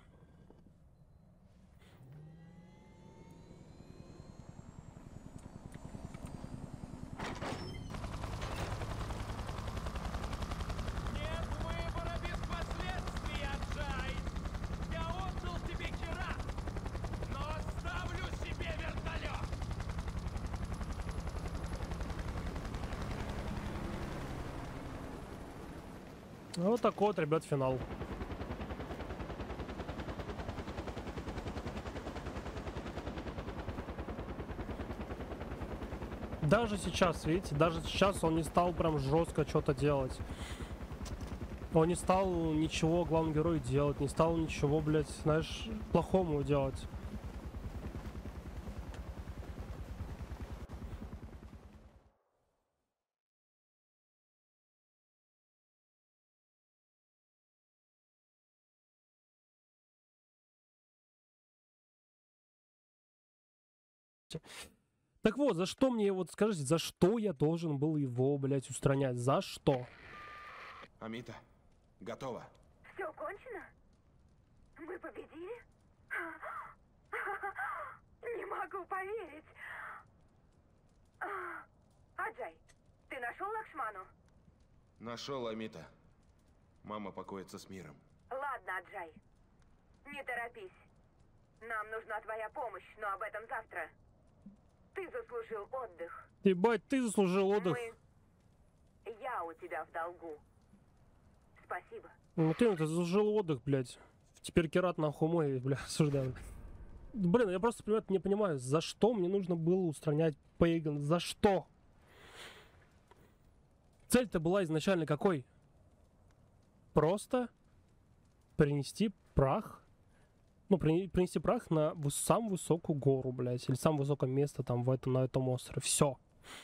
Нет выбора без последствий, Аджай! Я отдал тебе Кират, но оставлю себе вертолет! Вот такой вот, ребят, финал. Даже сейчас, видите, даже сейчас он не стал прям жестко что-то делать. Он не стал ничего главному герою делать, не стал ничего, блядь, знаешь, плохому делать. Так вот, за что мне, вот скажите, за что я должен был его, блядь, устранять? За что? Амита, готово. Все кончено? Мы победили? Не могу поверить. Аджай, ты нашел Лакшману? Нашел, Амита. Мама покоится с миром. Ладно, Аджай. Не торопись. Нам нужна твоя помощь, но об этом завтра. Ты заслужил отдых. Ебать, ты заслужил отдых. Я у тебя в долгу. Спасибо. Ну ты заслужил отдых, блядь. Теперь Кират нахуй мой, бля, осуждаю. Блин, я просто, ребят, не понимаю, за что мне нужно было устранять Пейган? За что? Цель-то была изначально какой? Просто принести прах. Ну, принести прах на самую высокую гору, блядь. Или самое высокое место там на этом острове. Все.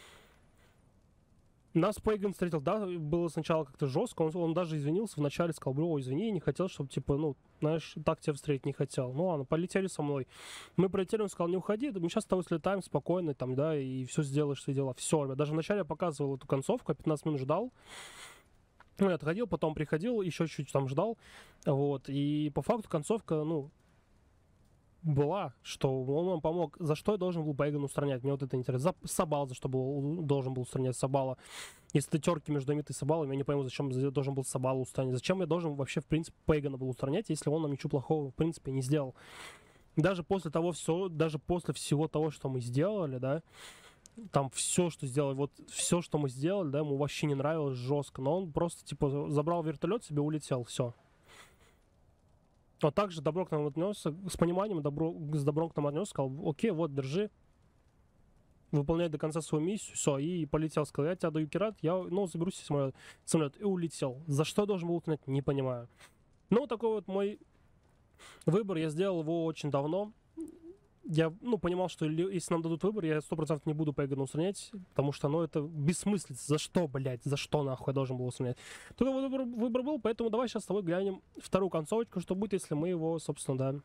Нас Пейган встретил, да, было сначала как-то жестко. Он даже извинился вначале, сказал, бро, извини, я не хотел, чтобы, типа, ну, знаешь, так тебя встретить не хотел. Ну ладно, полетели со мной. Мы прилетели, он сказал, не уходи, мы сейчас с тобой слетаем спокойно, там, да, и все сделаешь, все дела. Все, ребят, даже вначале я показывал эту концовку, я 15 минут ждал. Ну, я отходил, потом приходил, еще чуть-чуть там ждал. Вот, и по факту концовка, ну, была, что он вам помог. За что я должен был Пейгана устранять? Мне вот это интересно. За Сабал, за что должен был устранять Сабала. Если терки между Амитой и Сабалом, я не пойму, зачем я должен был Сабала устранять. Зачем я должен вообще, в принципе, Пейгана был устранять, если он нам ничего плохого, в принципе, не сделал. Даже после того даже после всего того, что мы сделали, да, там все, что сделали, вот все, что мы сделали, да, ему вообще не нравилось жестко, но он просто, типа, забрал вертолет, себе улетел, все. Вот так же добро к нам отнесся, с пониманием с добром к нам отнесся, сказал, окей, вот, держи, выполняй до конца свою миссию, все, и полетел, сказал, я тебя даю Кират, я, ну, заберу себе самолет, и улетел. За что я должен был узнать, не понимаю. Ну, такой вот мой выбор, я сделал его очень давно. Я, ну, понимал, что если нам дадут выбор, я 100% не буду Пейгана устранять, потому что, ну, это бессмыслица. За что, блядь, за что, нахуй, я должен был устранять? Только выбор был, поэтому давай сейчас с тобой глянем вторую концовочку, что будет, если мы его, собственно,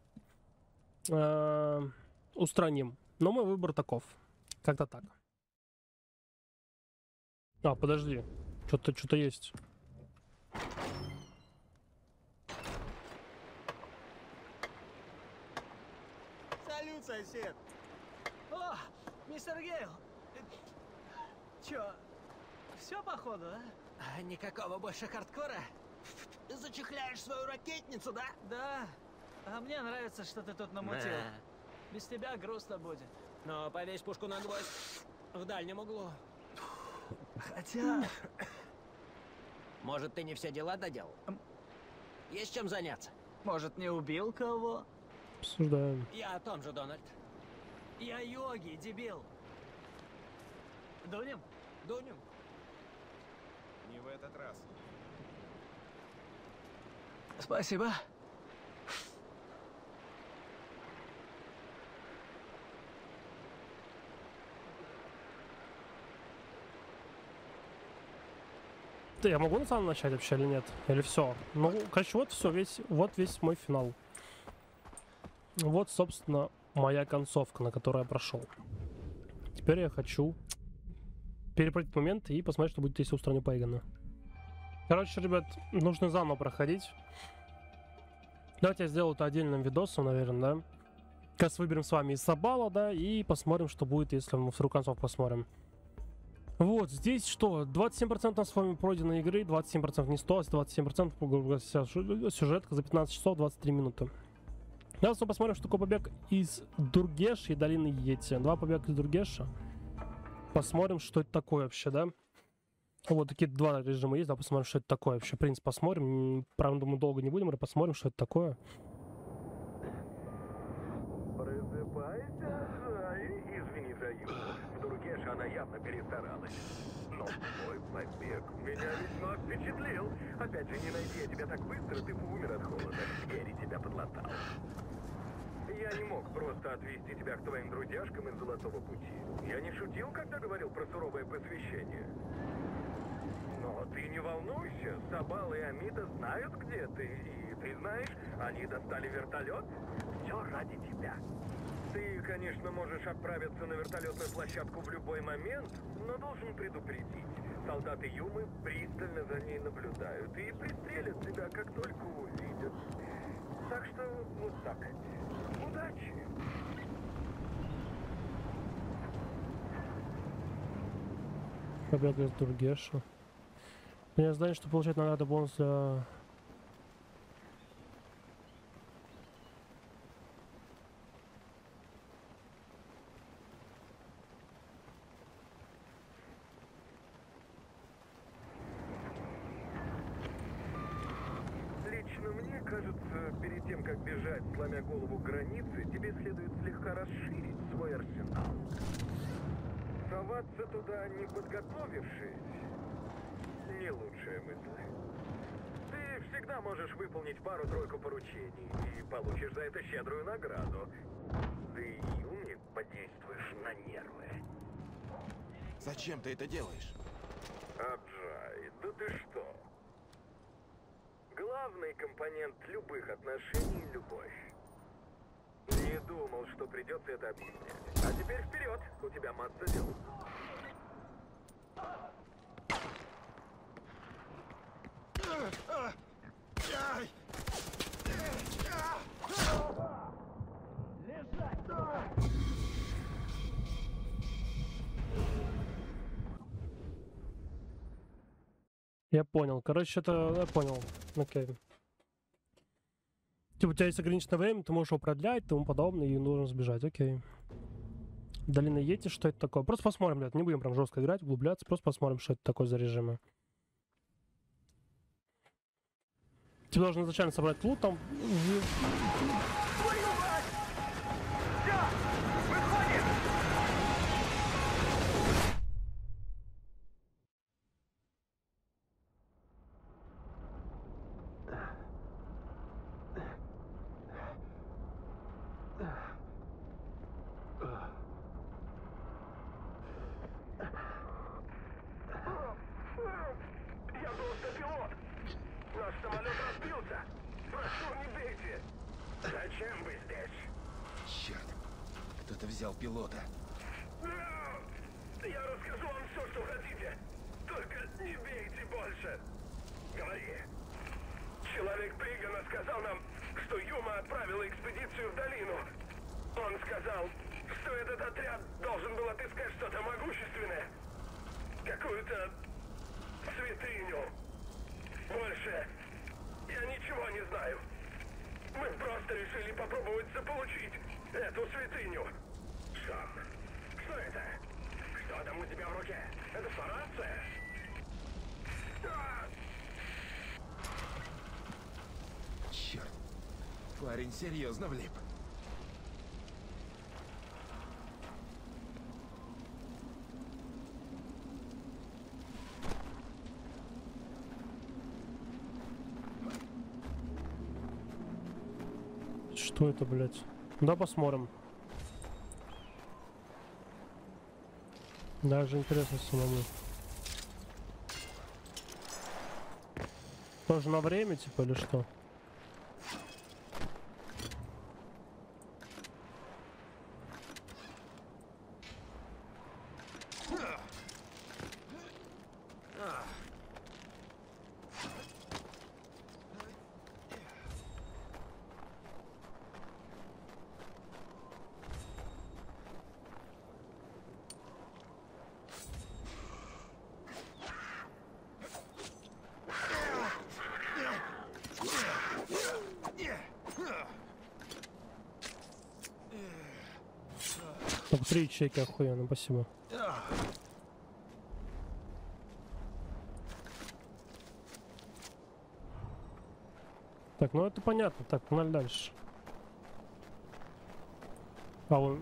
да, устраним. Но мой выбор таков. Как-то так. А, подожди. Что-то есть. Салют, сосед. О, мистер Гейл. Чё, все походу, а? Никакого больше хардкора? Зачехляешь свою ракетницу, да? Да. А мне нравится, что ты тут намутил. Без тебя грустно будет. Но повесь пушку на гвоздь в дальнем углу. Хотя... Может, ты не все дела доделал? Есть чем заняться? Может, не убил кого? Обсуждаем. Я о том же, Дональд. Я Йоги, дебил. Дунем? Дунем. Не в этот раз. Спасибо. Да, я могу на самом начать вообще или нет? Или все? Ну, короче, вот все, весь мой финал. Вот, собственно, моя концовка, на которую я прошел. Теперь я хочу перепройти момент и посмотреть, что будет, если устраню Пейгана. Короче, ребят, нужно заново проходить. Давайте я сделаю это отдельным видосом, наверное, да? Сейчас выберем с вами Исабала, да, и посмотрим, что будет, если мы вторую концовку посмотрим. Вот, здесь что? 27% у нас с вами пройденной игры, 27% не 100, а 27% сюжетка за 15 часов 23 минуты. Давайте посмотрим, что такое побег из Дургеша и долины Йети. 2 побега из Дургеша. Посмотрим, что это такое вообще, да? Вот такие 2 режима есть, да, посмотрим, что это такое вообще. В принципе, посмотрим. Правда, думаю, долго не будем, но посмотрим, что это такое. Просыпайся, Джай. Извини за юг. В Дургеше она явно перестаралась. Но твой побег меня весьма впечатлил. Опять же, не найди я тебя так быстро, ты бы умер от холода. Герри тебя подлатал. Я не мог просто отвезти тебя к твоим друзьяшкам из Золотого Пути. Я не шутил, когда говорил про суровое посвящение. Но ты не волнуйся, Сабал и Амита знают, где ты. И ты знаешь, они достали вертолет. Все ради тебя. Ты, конечно, можешь отправиться на вертолетную площадку в любой момент, но должен предупредить. Солдаты Юмы пристально за ней наблюдают и пристрелят тебя, как только увидят. Так что, вот так. Удачи! Побег из Дургеша. Я знаю, что получать награду бонус для... Лично мне кажется, перед тем, как бежать, сломя голову границы, тебе следует слегка расширить свой арсенал. Соваться туда, не подготовившись, не лучшая мысль. Ты всегда можешь выполнить пару-тройку поручений и получишь за это щедрую награду. Ты Юми подействуешь на нервы. Зачем ты это делаешь? Аджай, да ты что? Главный компонент любых отношений — любовь. Не думал, что придется это объяснять. А теперь вперед, у тебя масса дел. Я понял. Короче, это... Я понял. Окей. Типа, у тебя есть ограниченное время, ты можешь его продлять и тому подобное, и нужно сбежать. Окей. Долина Йети, что это такое? Просто посмотрим, ребят. Не будем прям жестко играть, углубляться. Просто посмотрим, что это такое за режимы. Тебе должен изначально собрать лут там. Я был автопилот. Наш самолет разбился. Прошу, не бейте. Зачем вы здесь? Черт, кто-то взял пилота. Я расскажу вам все, что хотите. Только не бейте больше. Говори. Человек Пейгана сказал нам, что Юма отправила экспедицию в долину. Он сказал, что этот отряд должен был отыскать что-то могущественное. Какую-то святыню. Больше я ничего не знаю. Мы просто решили попробовать заполучить эту святыню. Сам. Что это? Что там у тебя в руке? Это что, рация? Черт. Парень серьезно влип. Что это, блядь? Да, посмотрим. Даже интересно самому. Тоже на время, типа, или что? Топ-3 ячейки охуенно, спасибо. Так, ну это понятно. Так, погнали дальше. А он...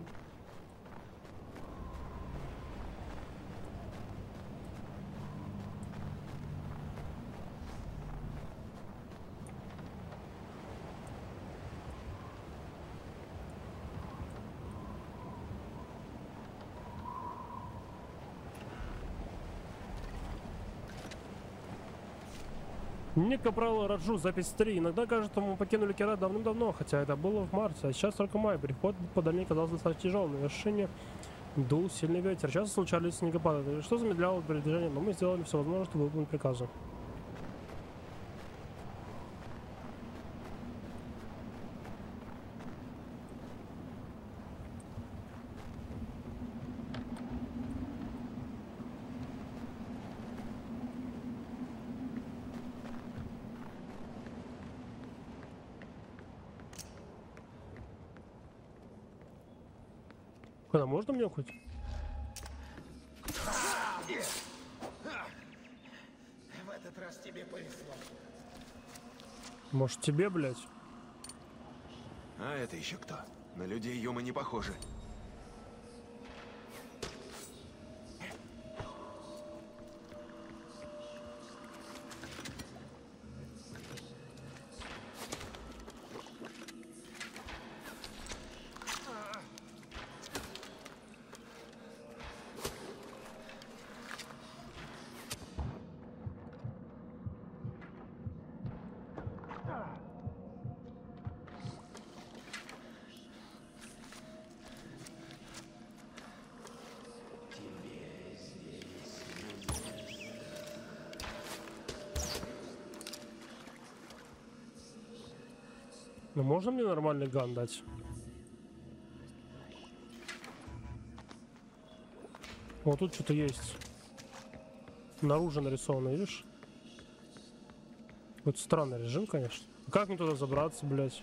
Ник Капрал Раджу, запись 3. Иногда кажется, мы покинули Кират давным-давно, хотя это было в марте, а сейчас только май. Переход по долине казался достаточно тяжелым. На вершине дул сильный ветер. Часто случались снегопады, что замедляло передвижение, но мы сделали все возможное, чтобы выполнить приказы. Когда можно мне хоть? В этот раз тебе повезло. Может тебе, блядь? А это еще кто? На людей Юма не похоже. Ну можно мне нормальный ган дать? Вот тут что-то есть. Наружу нарисовано, видишь? Вот странный режим, конечно. Как мне туда забраться, блядь?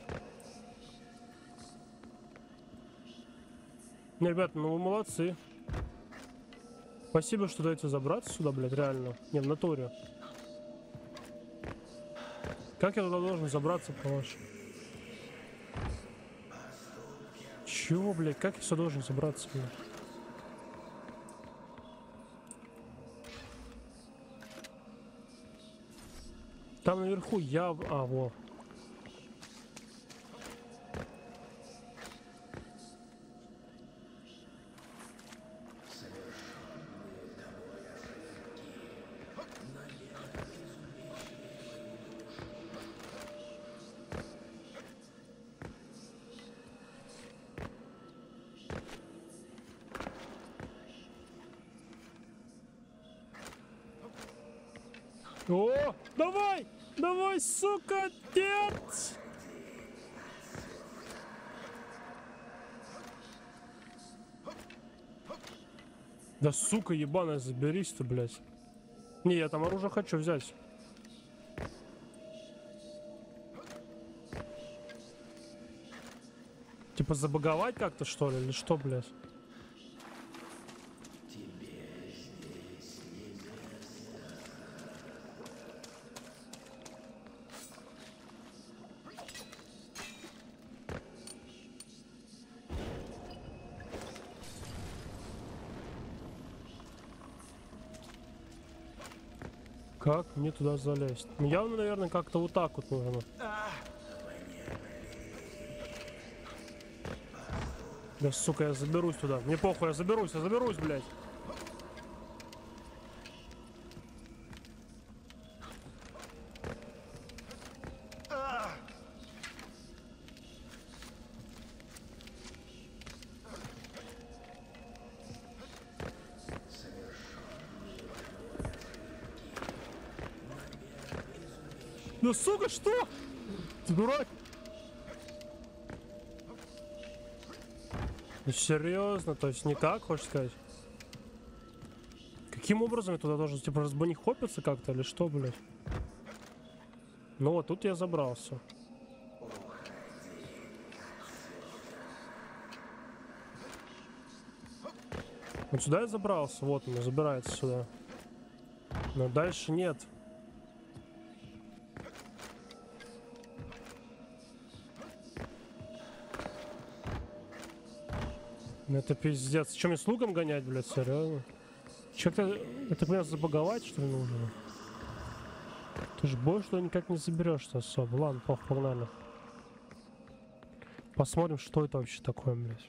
Не, ребята, ну вы молодцы. Спасибо, что даете забраться сюда, блядь, реально. Не, в натуре. Как я туда должен забраться, по-вашему? Чего, блядь? Как я сюда должен забраться, блядь? Там наверху я... А, во. О, давай! Давай, сука, отец! Да сука, ебаная, заберись ты, блядь. Не, я там оружие хочу взять. Типа забаговать как-то, что ли? Или что, блядь? Как мне туда залезть? Ну, явно, наверное, как-то вот так вот нужно. Да, сука, я заберусь туда. Мне похуй, я заберусь, блядь. Ну, сука, что? Ты дурак? Ну, серьезно, то есть никак, хочешь сказать? Каким образом я туда должен, типа, разбанихопиться как-то или что, блядь? Ну вот, тут я забрался. Вот сюда я забрался, вот он, забирается сюда. Но дальше нет. Ну это пиздец. Че мне с луком гонять, блядь, серьезно? Че-то, это меня забаговать, что ли, нужно? Ты ж бой, что никак не заберешься особо. Ладно, плохо, погнали. Посмотрим, что это вообще такое, блядь.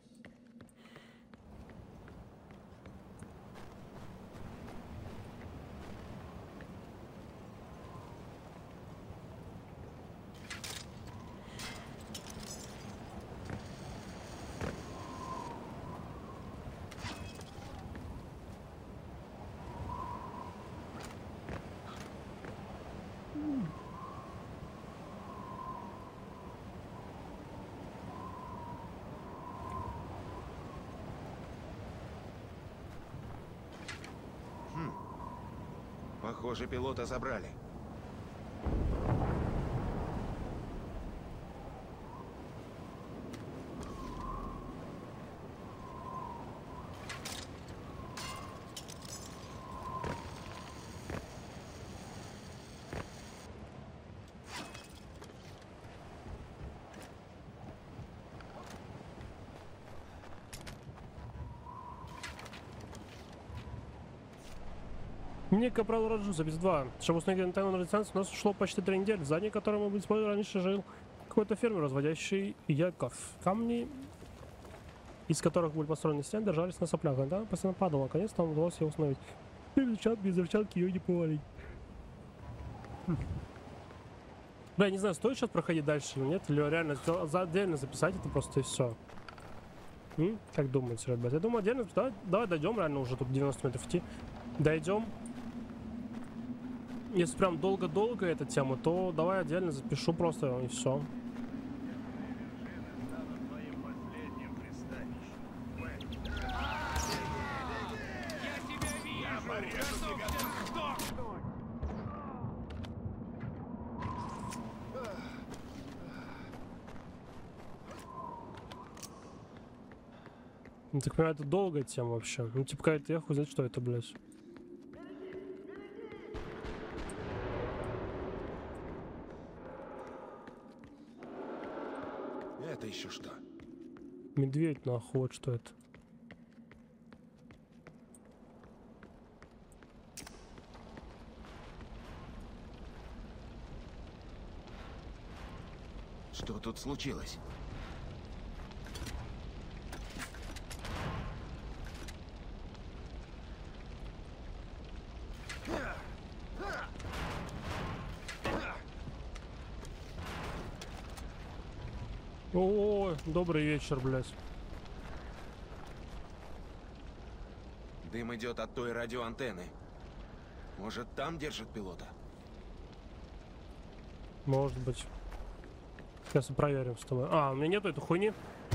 Похоже, пилота забрали. Мне Капрал Раджу за без 2. Чтобы установить тайну на лицензию, у нас ушло почти 3 недели. В здании, которое мы использовали раньше, жил какой-то фермер, разводящий яков. Камни, из которых были построены стены, держались на соплях. Она постоянно падала. Наконец-то нам удалось ее установить. Без взрывчатки ее не повалить. Бля, не знаю, стоит сейчас проходить дальше или нет, или реально отдельно записать это просто и все. Как думаете, ребят? Я думаю, отдельно. Давай дойдем, реально уже тут 90 метров идти. Дойдем. Если прям долго-долго эта тема, то давай отдельно запишу просто и все. Ну, так понимаю, это долгая тема вообще. Ну, типа, какая-то я хуй знает, что это, блядь. Это еще что? Медведь, нахуй, вот что это. Что тут случилось? О, добрый вечер, блядь. Дым идет от той радиоантенны. Может, там держит пилота? Может быть. Сейчас проверим с тобой. А, у меня нету этой хуйни.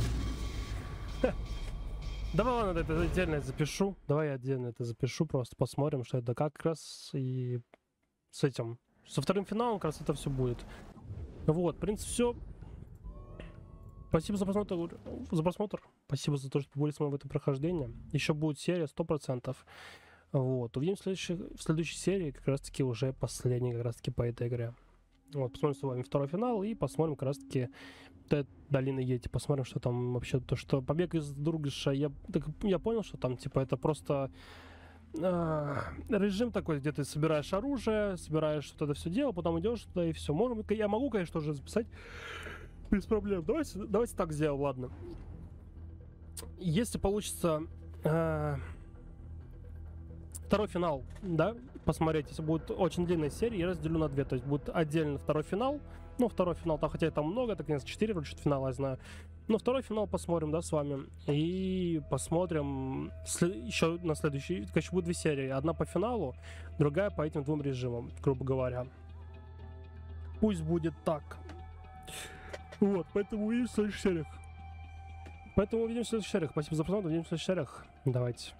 Давай, ладно, это отдельно запишу. Давай я отдельно это запишу, просто посмотрим, что это как раз. И с этим, со вторым финалом как раз это все будет. Вот, в принципе, все. Спасибо за просмотр. Спасибо за то, что побыли со мной в этом прохождении. Еще будет серия 100%. Вот. Увидимся в следующей серии, как раз таки уже последней, как раз таки по этой игре. Вот, посмотрим с вами второй финал и посмотрим как раз таки Долина Йети. Посмотрим, что там вообще, то, что побег из Дургиша, я понял, что там, типа, это просто режим такой, где ты собираешь оружие, собираешь вот это все дело, потом идешь туда и все. Я могу, конечно, уже записать без проблем. Давайте так сделаем, ладно. Если получится второй финал, да, посмотреть, если будет очень длинная серия, я разделю на две. То есть будет отдельно второй финал. Ну, второй финал, там, хотя там много, так, конечно, 4 вроде что-то финала, я знаю. Но второй финал посмотрим, да, с вами. И посмотрим еще на следующий. Короче, будет 2 серии. Одна по финалу, другая по этим 2 режимам, грубо говоря. Пусть будет так. Вот, поэтому увидимся в следующих сериях. Спасибо за просмотр, увидимся в следующих сериях. Давайте.